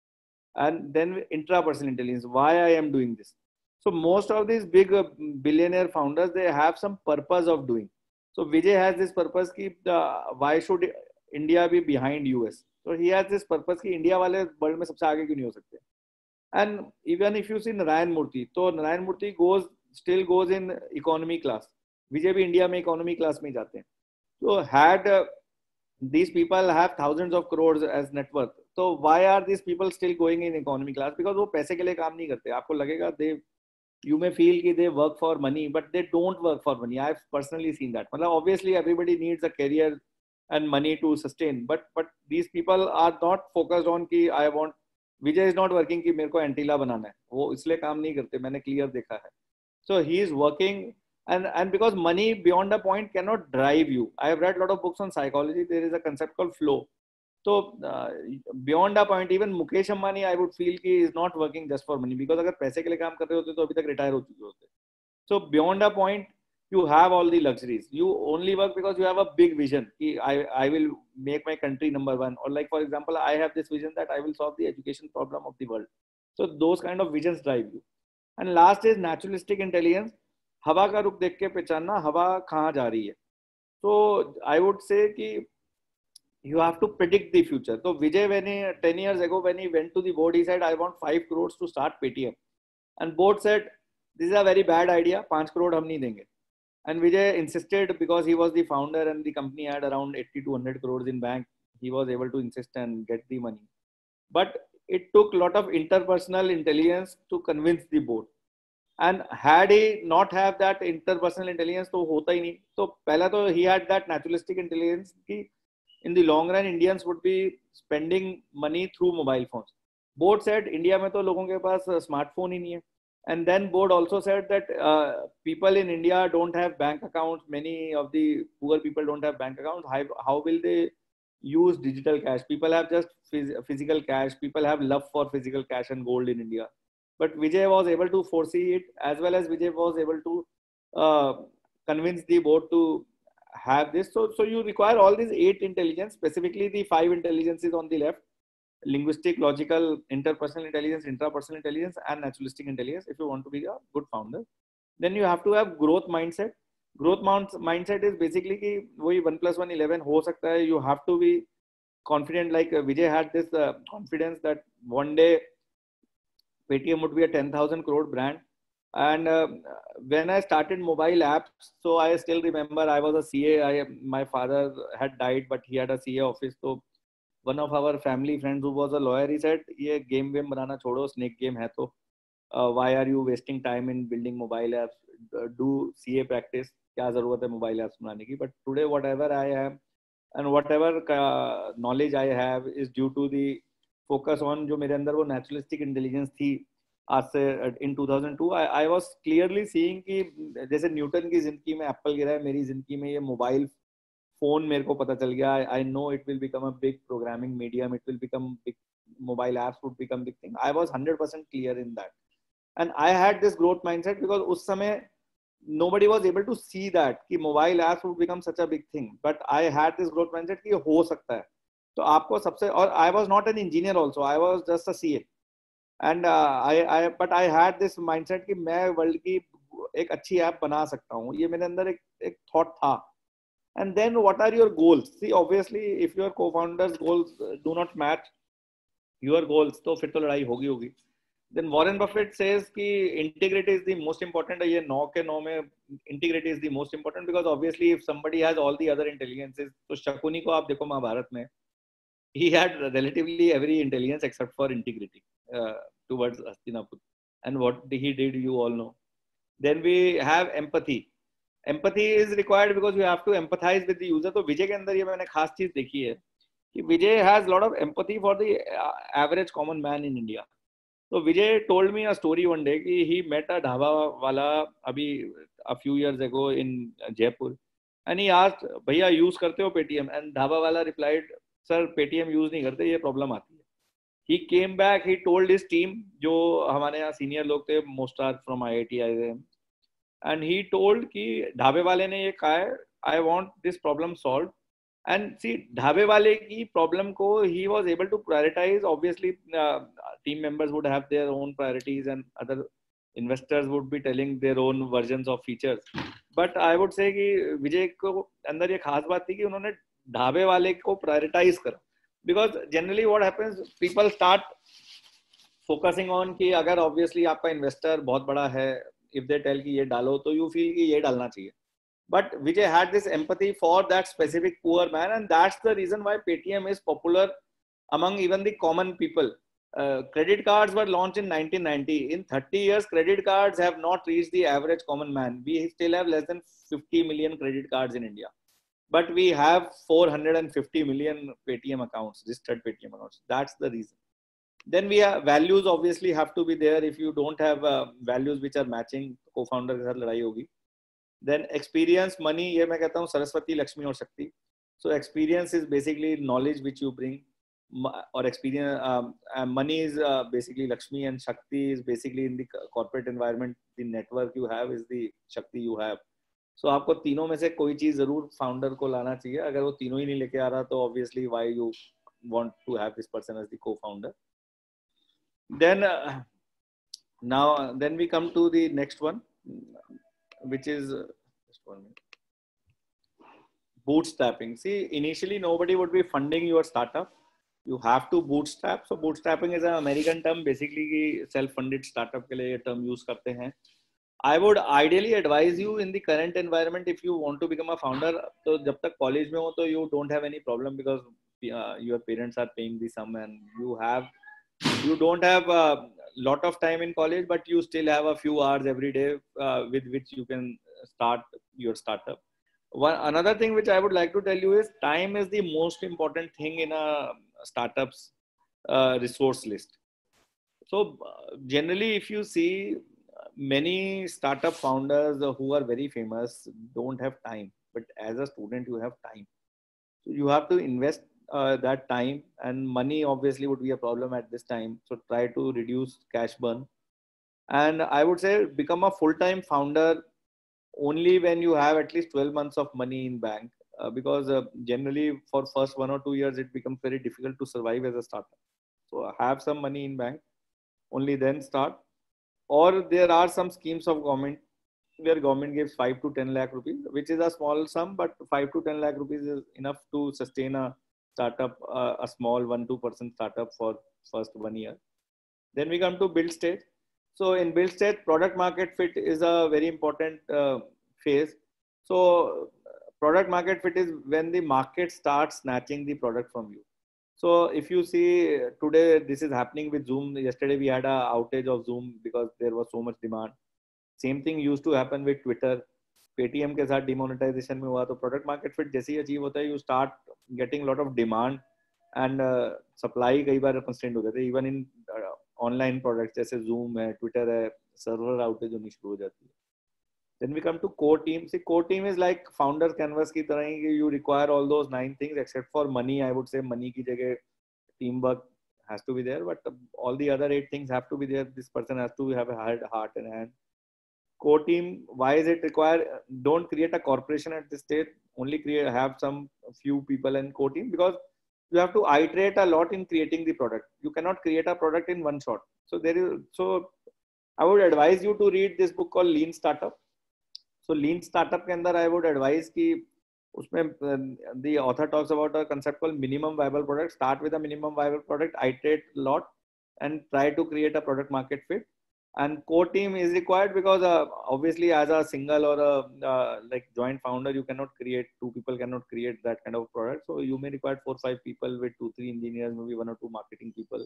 And then intrapersonal intelligence, why I am doing this. So most of these big uh, billionaire founders, they have some purpose of doing. So Vijay has this purpose ki uh, why should India be behind U S? So he has this purpose ki India wale world mein sabse aage kyun nahi ho sakte. And even if you see Narayan Murthy, so Narayan Murthy goes still goes in economy class. Vijay bhi India mein economy class mein jaate hain. So had uh, these people have thousands of crores as net worth. So why are these people still going in economy class? Because वो पैसे के लिए काम नहीं करते. आपको लगेगा they, you may feel कि they work for money, but they don't work for money. I've personally seen that. मतलब obviously everybody needs a career and money to sustain, but but these people are not focused on कि I want. Vijay is not working कि मेरे को Antilla बनाना है. वो इसलिए काम नहीं करते. मैंने clear देखा है. So he is working. And, and because money beyond a point cannot drive you. I have read a lot of books on psychology. There is a concept called flow. So uh, beyond a point, even Mukesh Ambani, I would feel he is not working just for money. Because अगर पैसे के लिए काम कर रहे होते तो अभी तक retire हो चुके होते. So beyond a point, you have all the luxuries. You only work because you have a big vision. I, I will make my country number one. Or like, for example, I have this vision that I will solve the education problem of the world. So those kind of visions drive you. And last is naturalistic intelligence, हवा का रुख देख के पहचानना हवा कहाँ जा रही है. तो आई वुड से कि you have to predict the future. So Vijay, when he ten years ago when he went to the board, he said I want five crores to start Paytm, and board said this is a very bad idea, five crore hum nahi denge. And Vijay insisted because he was the founder and the company had around eighty to one hundred crores in bank. He was able to insist and get the money. But it took a lot of interpersonal intelligence to convince the board. And had he not have that interpersonal intelligence, तो होता ही नहीं. तो पहला तो he had that naturalistic intelligence कि in the long run Indians would be spending money through mobile phones. Board said India में तो लोगों के पास smartphone ही नहीं है. And then board also said that uh, people in India don't have bank accounts. Many of the poor people don't have bank accounts. How, how will they use digital cash? People have just phys- physical cash. People have love for physical cash and gold in India. But Vijay was able to foresee it, as well as Vijay was able to uh, convince the board to have this. So, so you require all these eight intelligence, specifically the five intelligences on the left: linguistic, logical, interpersonal intelligence, intrapersonal intelligence, and naturalistic intelligence. If you want to be a good founder, then you have to have growth mindset. Growth mindset is basically कि वही one plus one eleven हो सकता है. You have to be confident. Like uh, Vijay had this uh, confidence that one day Paytm would be a ten thousand crore brand. And uh, when I started mobile apps, so I still remember I was a C A. I, my father had died, but he had a C A office. So one of our family friends who was a lawyer, he said, "ये game game बनाना छोड़ो, snake game है तो uh, why are you wasting time in building mobile apps? Uh, do C A practice. क्या जरूरत है mobile apps बनाने की?" But today, whatever I am and whatever uh, knowledge I have is due to the focus on जो मेरे अंदर वो naturalistic intelligence थी. आज से in two thousand two, I, I was clearly seeing कि जैसे न्यूटन की जिंदगी में एप्पल गिरा है, मेरी जिंदगी में ये मोबाइल फोन मेरे को पता चल गया. I know it will become a big programming medium. It will become big. Mobile apps would become big thing. I was one hundred percent clear in that, and I had this growth mindset because उस समय nobody was able to see that कि mobile apps would become such a big thing. But I had this growth mindset कि हो सकता है. तो आपको सबसे, और I was not an engineer also. I was just a C A. And uh, I, I, but I had this mindset कि मैं वर्ल्ड की एक अच्छी ऐप बना सकता हूँ. ये मेरे अंदर एक एक थॉट था. And then what are your goals? See, obviously, if your co-founders' goals do not match your goals, तो फिर तो लड़ाई होगी होगी. Then Warren Buffett says कि integrity is the most important. ये नौ के नौ में integrity is the most important because obviously if somebody has all the other intelligences, तो शकुनी को आप देखो महाभारत में, he had relatively every intelligence except for integrity uh, towards Hastinapur. And what he did, you all know. Then we have empathy. Empathy is required because you have to empathize with the user. तो विजय के अंदर ये मैंने खास चीज देखी है कि विजय has lot of empathy for the average common man in India. So Vijay told me a story one day कि he met a ढाबा वाला अभी a few years ago in Jaipur, and he asked, भैया use करते हो Paytm? And dhaba वाला replied, sir Paytm use नहीं करते, ये problem आती है. He came back, he told his team, जो हमारे यहाँ senior लोग थे, most are from I I T I I M, and he told कि ढाबे वाले ने ये कहा है, I want this problem solved. And see, ढाबे वाले की problem को he was able to prioritize. Obviously, uh, team members would have their own priorities and other investors would be telling their own versions of features. But I would say कि विजय को अंदर ये खास बात थी कि उन्होंने ढाबे वाले को prioritize करा. Because generally what happens, people start focusing on कि अगर obviously आपका investor बहुत बड़ा है, if they tell कि ये डालो तो you feel कि ये डालना चाहिए. But Vijay had this empathy for that specific poor man, and that's the reason why Paytm is popular among even the common people. Uh, credit cards were launched in nineteen ninety. In thirty years, credit cards have not reached the average common man. We still have less than fifty million credit cards in India. But we have four hundred fifty million Paytm accounts, registered Paytm accounts. That's the reason. Then we have values obviously have to be there. If you don't have uh, values which are matching, co-founder के साथ लड़ाई होगी. Then experience, money, ये मैं कहता हूँ सरस्वती, लक्ष्मी और शक्ति. So experience is basically knowledge which you bring, or experience. Um, uh, money is uh, basically Lakshmi, and Shakti is basically in the corporate environment. The network you have is the Shakti you have. So आपको तीनों में से कोई चीज जरूर founder को लाना चाहिए. अगर वो तीनों ही नहीं लेके आ रहा तो obviously why you want to have this person as the co-founder. Then uh, Now, then we come to the next one, which is uh, just one minute. Bootstrapping. See, initially nobody would be funding your startup. You have to bootstrap. So bootstrapping is an American term. Basically, self-funded startup के लिए ये term use करते हैं. I would ideally advise you in the current environment, if you want to become a founder, तो जब तक college में हो तो you don't have any problem because uh, your parents are paying the sum and you have you don't have a lot of time in college, but you still have a few hours every day uh, with which you can start your startup. One another thing which I would like to tell you is time is the most important thing in a startup's uh, resource list. So uh, generally, if you see, many startup founders who are very famous don't have time, but as a student you have time, so you have to invest uh, that time, and money obviously would be a problem at this time, so try to reduce cash burn. And I would say become a full-time founder only when you have at least twelve months of money in bank, uh, because uh, generally for first one or two years it becomes very difficult to survive as a startup. So have some money in bank, only then start. Or there are some schemes of government where government gives five to ten lakh rupees, which is a small sum, but five to ten lakh rupees is enough to sustain a startup, uh, a small one two percent startup for first one year. Then we come to build stage. So in build stage, product market fit is a very important uh, phase. So product market fit is when the market starts snatching the product from you. So if you see today, this is happening with Zoom. Yesterday we had a outage of Zoom because there was so much demand. Same thing used to happen with Twitter. Paytm के साथ demonetization में हुआ, तो product market fit जैसे ही achieve होता है, you start getting a lot of demand and uh, supply कई बार constraint हो जाते हैं. Even in uh, online products जैसे Zoom है, Twitter है, server outage होनी शुरू हो जाती है. Then we come to core team. See, core team is like founders canvas की तरह ही, you require all those nine things except for money. I would say money की जगह teamwork has to be there, but all the other eight things have to be there. This person has to have a hard heart and hand. Core team, why is it required? Don't create a corporation at this stage. Only create have some few people in core team, because you have to iterate a lot in creating the product. You cannot create a product in one shot. So there is so I would advise you to read this book called Lean Startup. So Lean Startup के अंदर I would advise कि उसमें the author talks about a concept called minimum viable product. Start with a minimum viable product, iterate a lot, and try to create a product market fit. And core team is required because uh, obviously as a single or a uh, like joint founder, you cannot create, two people cannot create that kind of product. So you may require four or five people with two, three engineers, maybe one or two marketing people.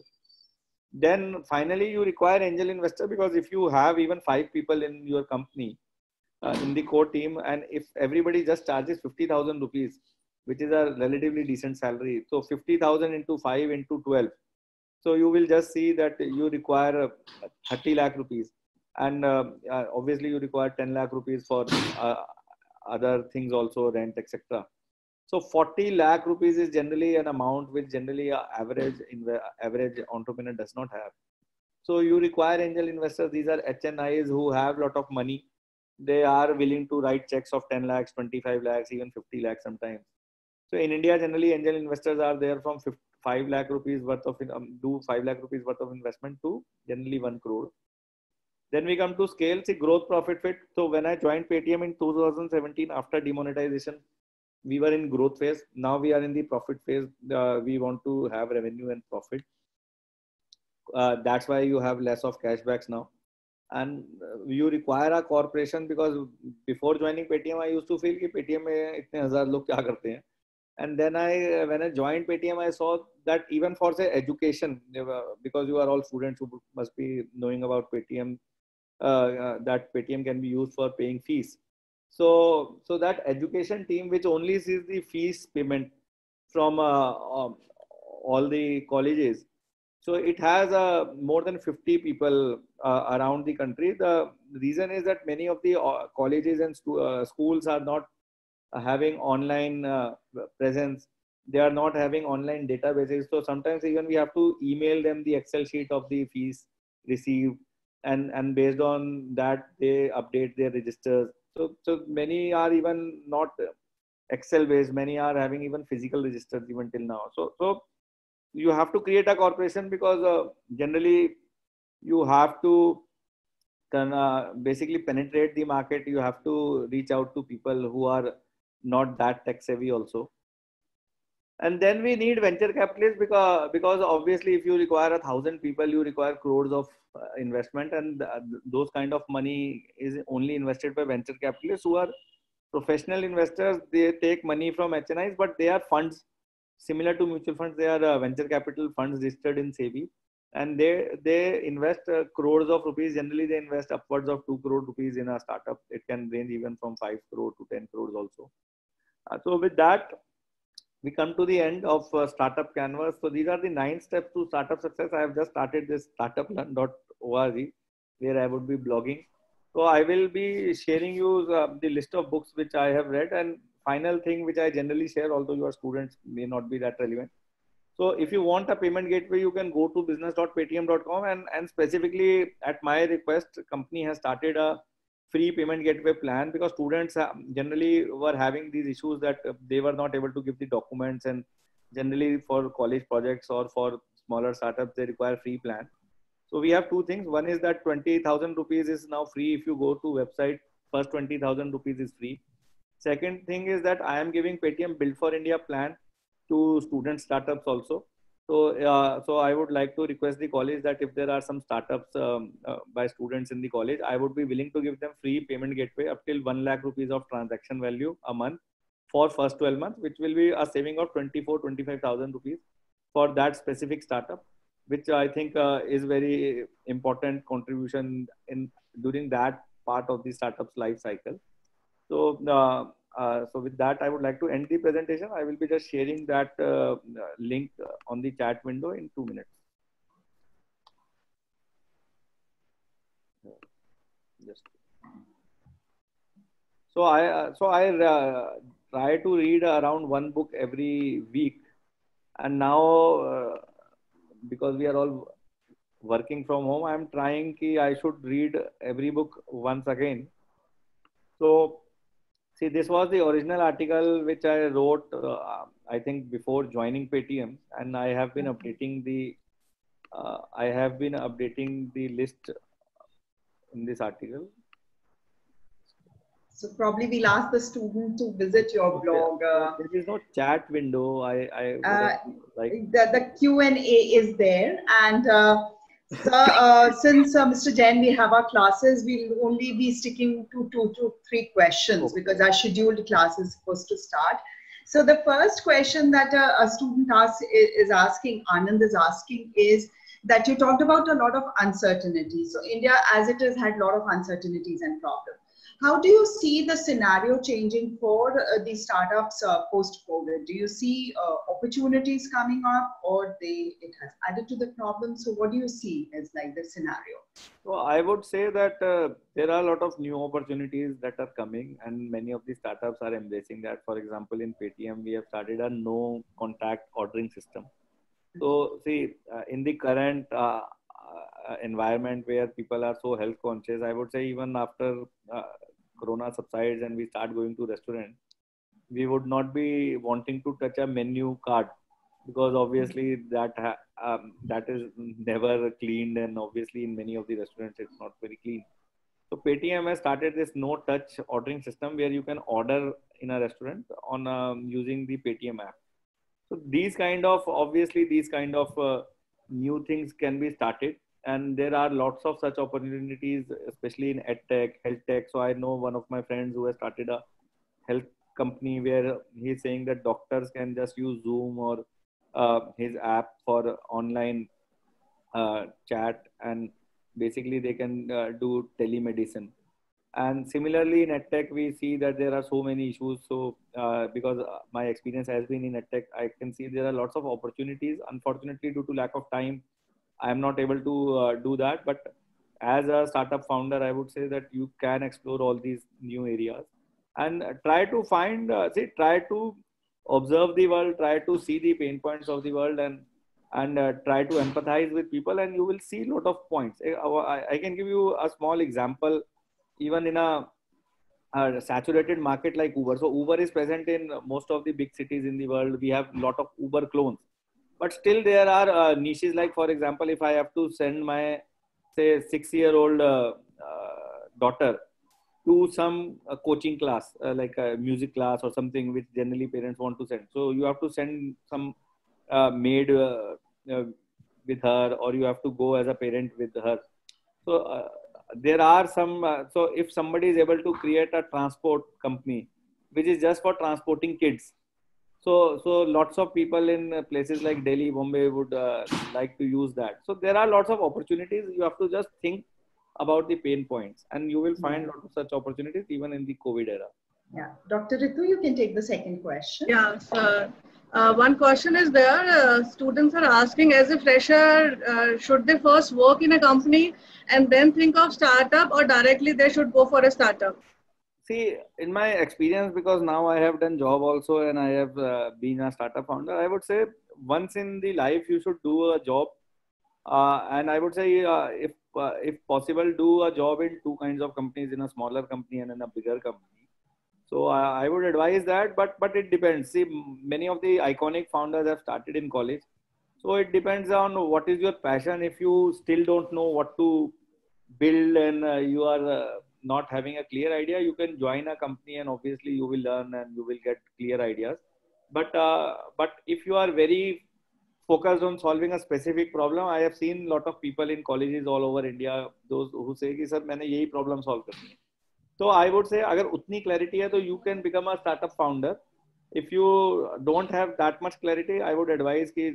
Then finally you require angel investor, because if you have even five people in your company, Uh, in the core team, and if everybody just charges fifty thousand rupees, which is a relatively decent salary, so fifty thousand into five into twelve, so you will just see that you require uh, thirty lakh rupees, and uh, uh, obviously you require ten lakh rupees for uh, other things also, rent, etc. So forty lakh rupees is generally an amount which generally a average in average entrepreneur does not have. So you require angel investors. These are H N Is who have a lot of money. They are willing to write checks of ten lakhs, twenty-five lakhs, even fifty lakhs sometimes. So in India, generally angel investors are there from five lakh rupees worth of, um, do five lakh rupees worth of investment to generally one crore. Then we come to scale, see growth profit fit. So when I joined Paytm in two thousand seventeen, after demonetization, we were in growth phase. Now we are in the profit phase. Uh, we want to have revenue and profit. Uh, that's why you have less of cashbacks now. And you require a corporation, because before joining Paytm, I used to feel कि Paytm में इतने हजार लोग क्या करते हैं. And then I, when I joined Paytm, I saw that even for say education, because you are all students who must be knowing about Paytm, uh, uh, that Paytm can be used for paying fees. So, so that education team which only sees the fees payment from uh, um, all the colleges. So it has uh, more than fifty people uh, around the country. The reason is that many of the uh, colleges and uh, schools are not uh, having online uh, presence. They are not having online databases. So sometimes even we have to email them the Excel sheet of the fees received, and, and based on that, they update their registers. So, so many are even not Excel based. Many are having even physical registers even till now. So, so you have to create a corporation, because uh, generally you have to can uh, basically penetrate the market, you have to reach out to people who are not that tech savvy also. And then we need venture capitalists, because because obviously if you require a thousand people, you require crores of uh, investment, and uh, those kind of money is only invested by venture capitalists who are professional investors. They take money from H N Is, but they are funds similar to mutual funds. They are uh, venture capital funds registered in SEBI, and they they invest uh, crores of rupees. Generally, they invest upwards of two crore rupees in a startup. It can range even from five crore to ten crores also. Uh, so with that, we come to the end of uh, Startup Canvas. So these are the nine steps to startup success. I have just started this startup learn dot org, where I would be blogging. So I will be sharing you uh, the list of books which I have read. And final thing which I generally share, although your students may not be that relevant. So if you want a payment gateway, you can go to business dot paytm dot com, and, and specifically at my request, company has started a free payment gateway plan, because students generally were having these issues that they were not able to give the documents, and generally for college projects or for smaller startups, they require free plan. So we have two things. One is that twenty thousand rupees is now free. If you go to website, first twenty thousand rupees is free. Second thing is that I am giving Paytm Build for India plan to student startups also. So, uh, so I would like to request the college that if there are some startups um, uh, by students in the college, I would be willing to give them free payment gateway up till one lakh rupees of transaction value a month for first twelve months, which will be a saving of twenty-four, twenty-five thousand rupees for that specific startup, which I think uh, is very important contribution in during that part of the startup's life cycle. So, uh, uh, so with that, I would like to end the presentation. I will be just sharing that uh, link on the chat window in two minutes. Just. So I, uh, so I uh, try to read around one book every week, and now uh, because we are all working from home, I am trying ki I should read every book once again. So. See, this was the original article which I wrote, uh, I think, before joining Paytm, and I have been updating the, uh, I have been updating the list in this article. So probably we'll ask the student to visit your blog. Uh, there is no chat window. I, I uh, like the, the Q and A is there, and. Uh, So, uh, since uh, Mister Jain, we have our classes, we'll only be sticking to two to three questions okay. because our scheduled class is supposed to start. So the first question that uh, a student asks, is asking, Anand is asking, is that you talked about a lot of uncertainty. So India, as it has had a lot of uncertainties and problems. How do you see the scenario changing for uh, the startups uh, post-COVID? Do you see uh, opportunities coming up, or they it has added to the problems? So what do you see as like the scenario? So I would say that uh, there are a lot of new opportunities that are coming, and many of the startups are embracing that. For example, in Paytm, we have started a no contact ordering system. So see, uh, in the current uh, uh, environment where people are so health conscious, I would say even after uh, Corona subsides and we start going to restaurants, we would not be wanting to touch a menu card, because obviously that ha um, that is never cleaned, and obviously in many of the restaurants it's not very clean. So Paytm has started this no touch ordering system where you can order in a restaurant on um, using the Paytm app. So these kind of obviously these kind of uh, new things can be started. And there are lots of such opportunities, especially in edtech, health tech. So I know one of my friends who has started a health company where he's saying that doctors can just use Zoom or uh, his app for online uh, chat, and basically they can uh, do telemedicine. And similarly in edtech, we see that there are so many issues. So uh, because my experience has been in edtech, I can see there are lots of opportunities. Unfortunately, due to lack of time, I am not able to uh, do that. But as a startup founder, I would say that you can explore all these new areas and try to find, uh, see, try to observe the world, try to see the pain points of the world, and and uh, try to empathize with people, and you will see a lot of points. I, I can give you a small example. Even in a, a saturated market like Uber. So Uber is present in most of the big cities in the world. We have a lot of Uber clones. But still there are uh, niches, like for example, if I have to send my say, six-year-old uh, uh, daughter to some uh, coaching class, uh, like a music class or something, which generally parents want to send. So you have to send some uh, maid uh, uh, with her, or you have to go as a parent with her. So uh, there are some. Uh, so if somebody is able to create a transport company, which is just for transporting kids, so so lots of people in uh, places like Delhi, Bombay would uh, like to use that. So there are lots of opportunities. You have to just think about the pain points, and you will find lots of such opportunities even in the COVID era. Yeah, Doctor Ritu, you can take the second question. Yeah, so, uh, one question is there. Uh, students are asking, as a fresher, uh, should they first work in a company and then think of startup, or directly they should go for a startup? See, in my experience, because now I have done job also and I have uh, been a startup founder, I would say once in the life you should do a job. Uh, and I would say uh, if uh, if possible, do a job in two kinds of companies, in a smaller company and in a bigger company. So uh, I would advise that, but but it depends. See, many of the iconic founders have started in college. So it depends on what is your passion. If you still don't know what to build and uh, you are uh, not having a clear idea, you can join a company and obviously you will learn and you will get clear ideas. But uh, but if you are very focused on solving a specific problem, I have seen a lot of people in colleges all over India, those who say कि sir मैंने यही problem solve करनी है. So I would say अगर उतनी clarity है तो you can become a startup founder. If you don't have that much clarity, I would advise कि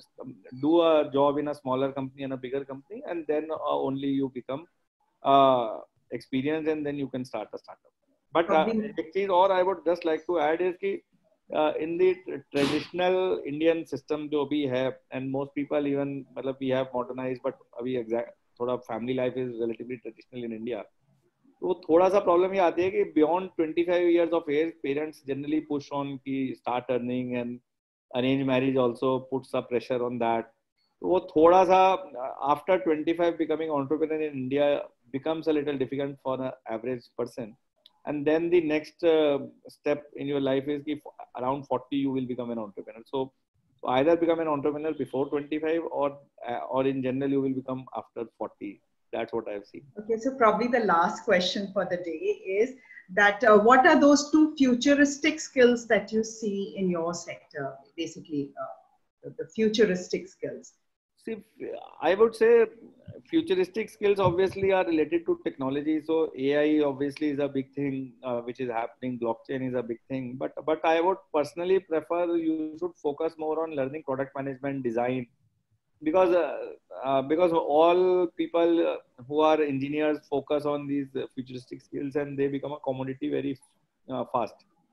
do a job in a smaller company and a bigger company, and then uh, only you become uh, experienced and then you can start a startup. But uh, एक चीज और I would just like to add is कि uh, in the traditional Indian system जो भी है, and most people even मतलब we have modernized, but अभी exact थोड़ा family life is relatively traditional in India. तो थोड़ा सा प्रॉब्लम ये आती है कि beyond twenty-five years of age parents generally push on की start earning and arrange marriage also puts a pressure on that. तो वो थोड़ा सा after twenty-five becoming entrepreneur in India becomes a little difficult for an average person, and then the next uh, step in your life is कि around forty you will become an entrepreneur. So, so either become an entrepreneur before twenty-five or uh, or in general you will become after forty. That's what I've seen. Okay, so probably the last question for the day is that uh, what are those two futuristic skills that you see in your sector, basically uh, the futuristic skills? See, I would say futuristic skills obviously are related to technology. So A I obviously is a big thing uh, which is happening. Blockchain is a big thing. But, but I would personally prefer you should focus more on learning product management, design. Because uh, uh, because all people uh, who are engineers focus on these uh, futuristic skills and they become a commodity very uh, fast.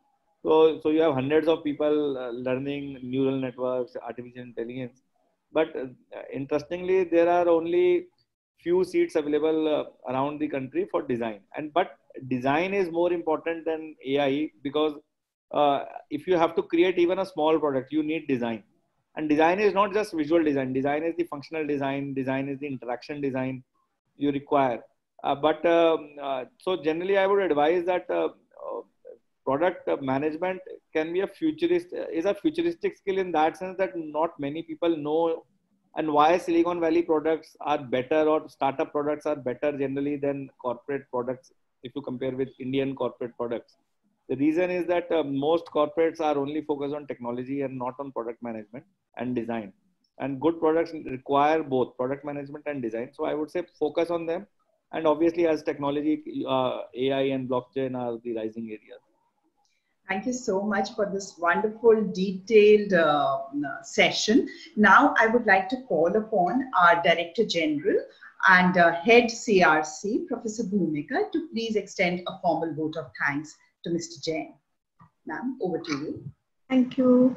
So so you have hundreds of people uh, learning neural networks, artificial intelligence, but uh, interestingly there are only few seats available uh, around the country for design. And but design is more important than A I because uh, if you have to create even a small product, you need design. And design is not just visual design. Design is the functional design. Design is the interaction design you require. Uh, but um, uh, so generally, I would advise that uh, uh, product management can be a futurist is a futuristic skill in that sense that not many people know, and why Silicon Valley products are better or startup products are better generally than corporate products if you compare with Indian corporate products. The reason is that uh, most corporates are only focused on technology and not on product management and design. And good products require both product management and design. So I would say focus on them. And obviously as technology, uh, A I and blockchain are the rising areas. Thank you so much for this wonderful, detailed uh, session. Now I would like to call upon our Director General and uh, Head C R C, Professor Bhumika, to please extend a formal vote of thanks to Mister Jain. Ma'am, over to you. Thank you.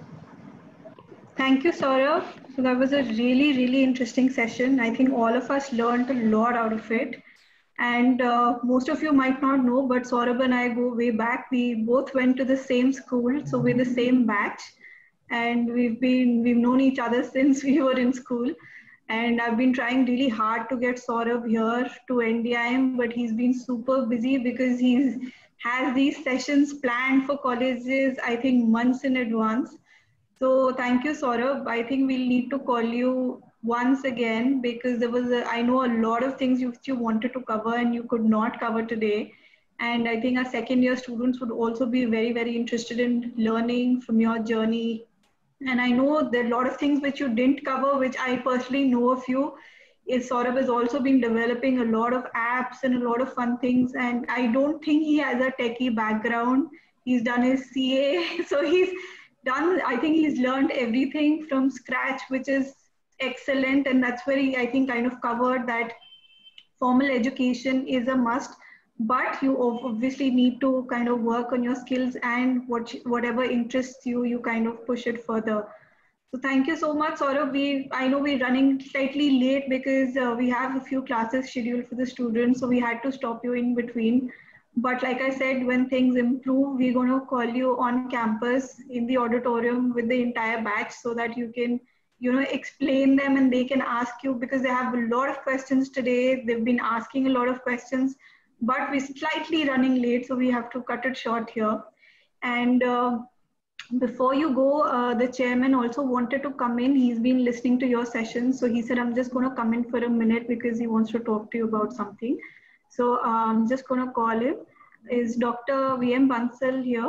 Thank you, Saurabh. So that was a really, really interesting session. I think all of us learned a lot out of it. And uh, most of you might not know, but Saurabh and I go way back. We both went to the same school, so we're the same batch. And we've been, we've known each other since we were in school. And I've been trying really hard to get Saurabh here to N D I M, but he's been super busy because he's has these sessions planned for colleges, I think months in advance. So thank you, Saurabh. I think we'll need to call you once again, because there was, a, I know a lot of things you, you wanted to cover and you could not cover today. And I think our second year students would also be very, very interested in learning from your journey. And I know there are a lot of things which you didn't cover, which I personally know of you. Is Saurabh has also been developing a lot of apps and a lot of fun things. And I don't think he has a techie background. He's done his C A. So he's done, I think he's learned everything from scratch, which is excellent. And that's where he, I think, kind of covered that formal education is a must, but you obviously need to kind of work on your skills, and what, whatever interests you, you kind of push it further. So thank you so much, Saurabh. We, I know we're running slightly late because uh, we have a few classes scheduled for the students, so we had to stop you in between. But like I said, when things improve, we're going to call you on campus in the auditorium with the entire batch so that you can, you know, explain them and they can ask you, because they have a lot of questions today. They've been asking a lot of questions, but we're slightly running late, so we have to cut it short here. And uh, before you go, uh, the chairman also wanted to come in. He's been listening to your session. So he said, I'm just going to come in for a minute because he wants to talk to you about something. So I'm um, just going to call him. Is Doctor V M Bansal here?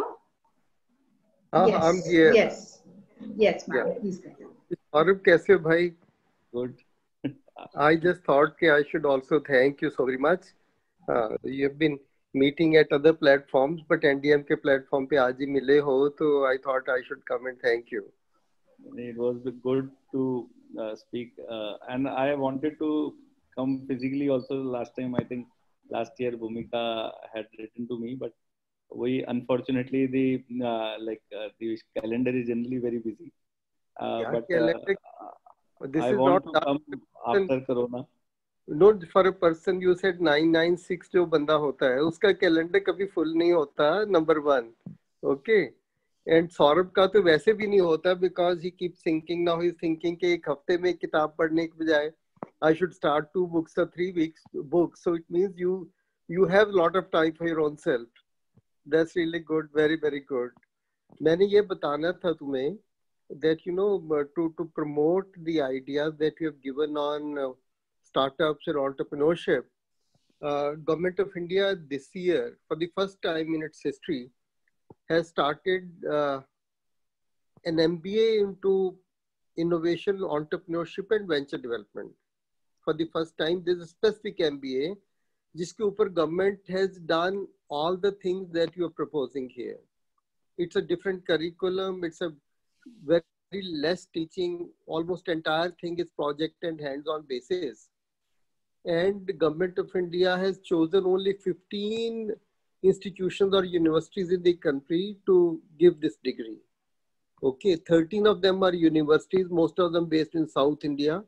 Uh, yes. I'm here. Yes. Yes, ma'am. Yeah. He's there. Saurabh, kaise ho bhai? Good. I just thought that I should also thank you so very much. Uh, you have been meeting at other platforms, but N D M ke platform pe aaj hi mile ho, so I thought I should come and thank you. It was good to uh, speak, uh, and I wanted to come physically also last time. I think last year Bhumika had written to me, but we unfortunately the uh, like uh, the calendar is generally very busy. Uh, Yeah, but calendar, uh, this I is want not to come after Corona. Not for a person. You said nine nine six जो बंदा होता है उसका calendar कभी full नहीं होता, number one. Okay. And Saurabh का तो वैसे भी नहीं होता, because he keeps thinking, now he's thinking कि एक हफ्ते में किताब पढ़ने के बजाय I should start two books or three weeks books. So it means you you have a lot of time for your own self. That's really good, very very good. मैंने ये बताना था तुम्हें that you know to to promote the ideas that you have given on uh, startups and entrepreneurship. Uh, Government of India this year, for the first time in its history, has started uh, an M B A into innovation, entrepreneurship and venture development. For the first time, there's a specific M B A, जिसके ऊपर government has done all the things that you are proposing here. It's a different curriculum. It's a very less teaching. Almost entire thing is project and hands-on basis. And the Government of India has chosen only fifteen institutions or universities in the country to give this degree. Okay, thirteen of them are universities, most of them based in South India.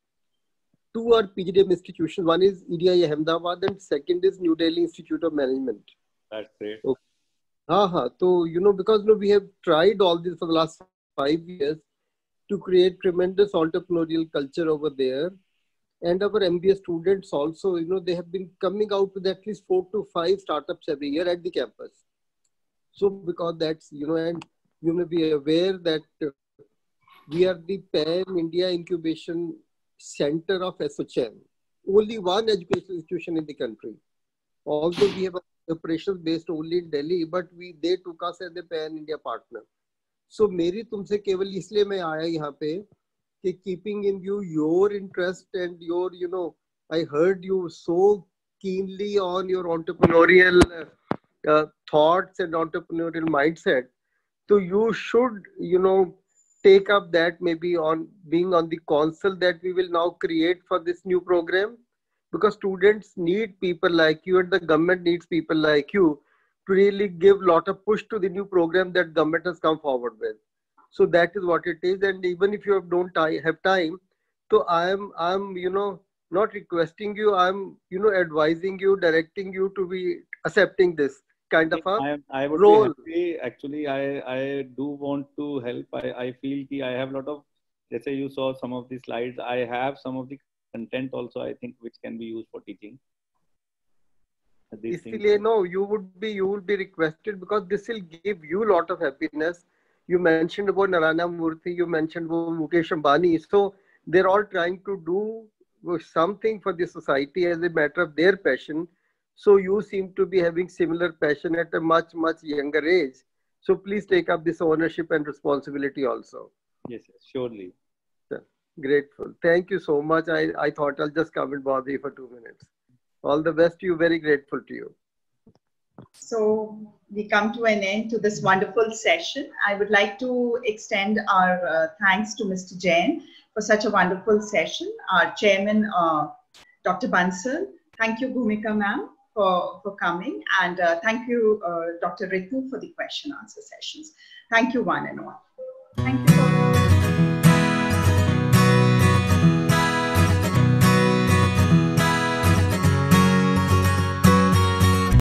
Two are P G D M institutions. One is E D I Ahmedabad and second is New Delhi Institute of Management. That's great. Okay. Uh-huh. So, you know, because you know, we have tried all this for the last five years to create tremendous entrepreneurial culture over there. And our M B A students also, you know, they have been coming out with at least four to five startups every year at the campus. So because that's, you know, and you may be aware that uh, we are the pan-India incubation center of S H N. Only one educational institution in the country. Although we have operations based only in Delhi, but we they took us as a pan-India partner. So मेरी तुमसे केवल इसलिए मैं आया यहाँ पे कि keeping in view your interest and your, you know, I heard you so keenly on your entrepreneurial uh, uh, thoughts and entrepreneurial mindset. So you should, you know, take up that maybe on being on the council that we will now create for this new program, because students need people like you and the government needs people like you to really give a lot of push to the new program that government has come forward with. So that is what it is. And even if you don't have time, so I am, I'm, you know, not requesting you, I'm, you know, advising you, directing you to be accepting this kind of a I, I would role. Be happy. Actually, I, I do want to help. I, I feel that I have a lot of, let's say you saw some of the slides, I have some of the content also, I think, which can be used for teaching. Isliye, no, you would be, you will be requested because this will give you a lot of happiness. You mentioned about Narayana Murthy, you mentioned about Mukesh Ambani. So they're all trying to do something for the society as a matter of their passion. So you seem to be having similar passion at a much, much younger age. So please take up this ownership and responsibility also. Yes, yes, surely. Grateful. Thank you so much. I, I thought I'll just come and bother you for two minutes. All the best to you. Very grateful to you. So we come to an end to this wonderful session. I would like to extend our uh, thanks to Mister Jain for such a wonderful session. Our chairman, uh, Doctor Bansal. Thank you, Bhumika ma'am, for, for coming. And uh, thank you, uh, Doctor Ritu, for the question answer sessions. Thank you, one and all. Thank you.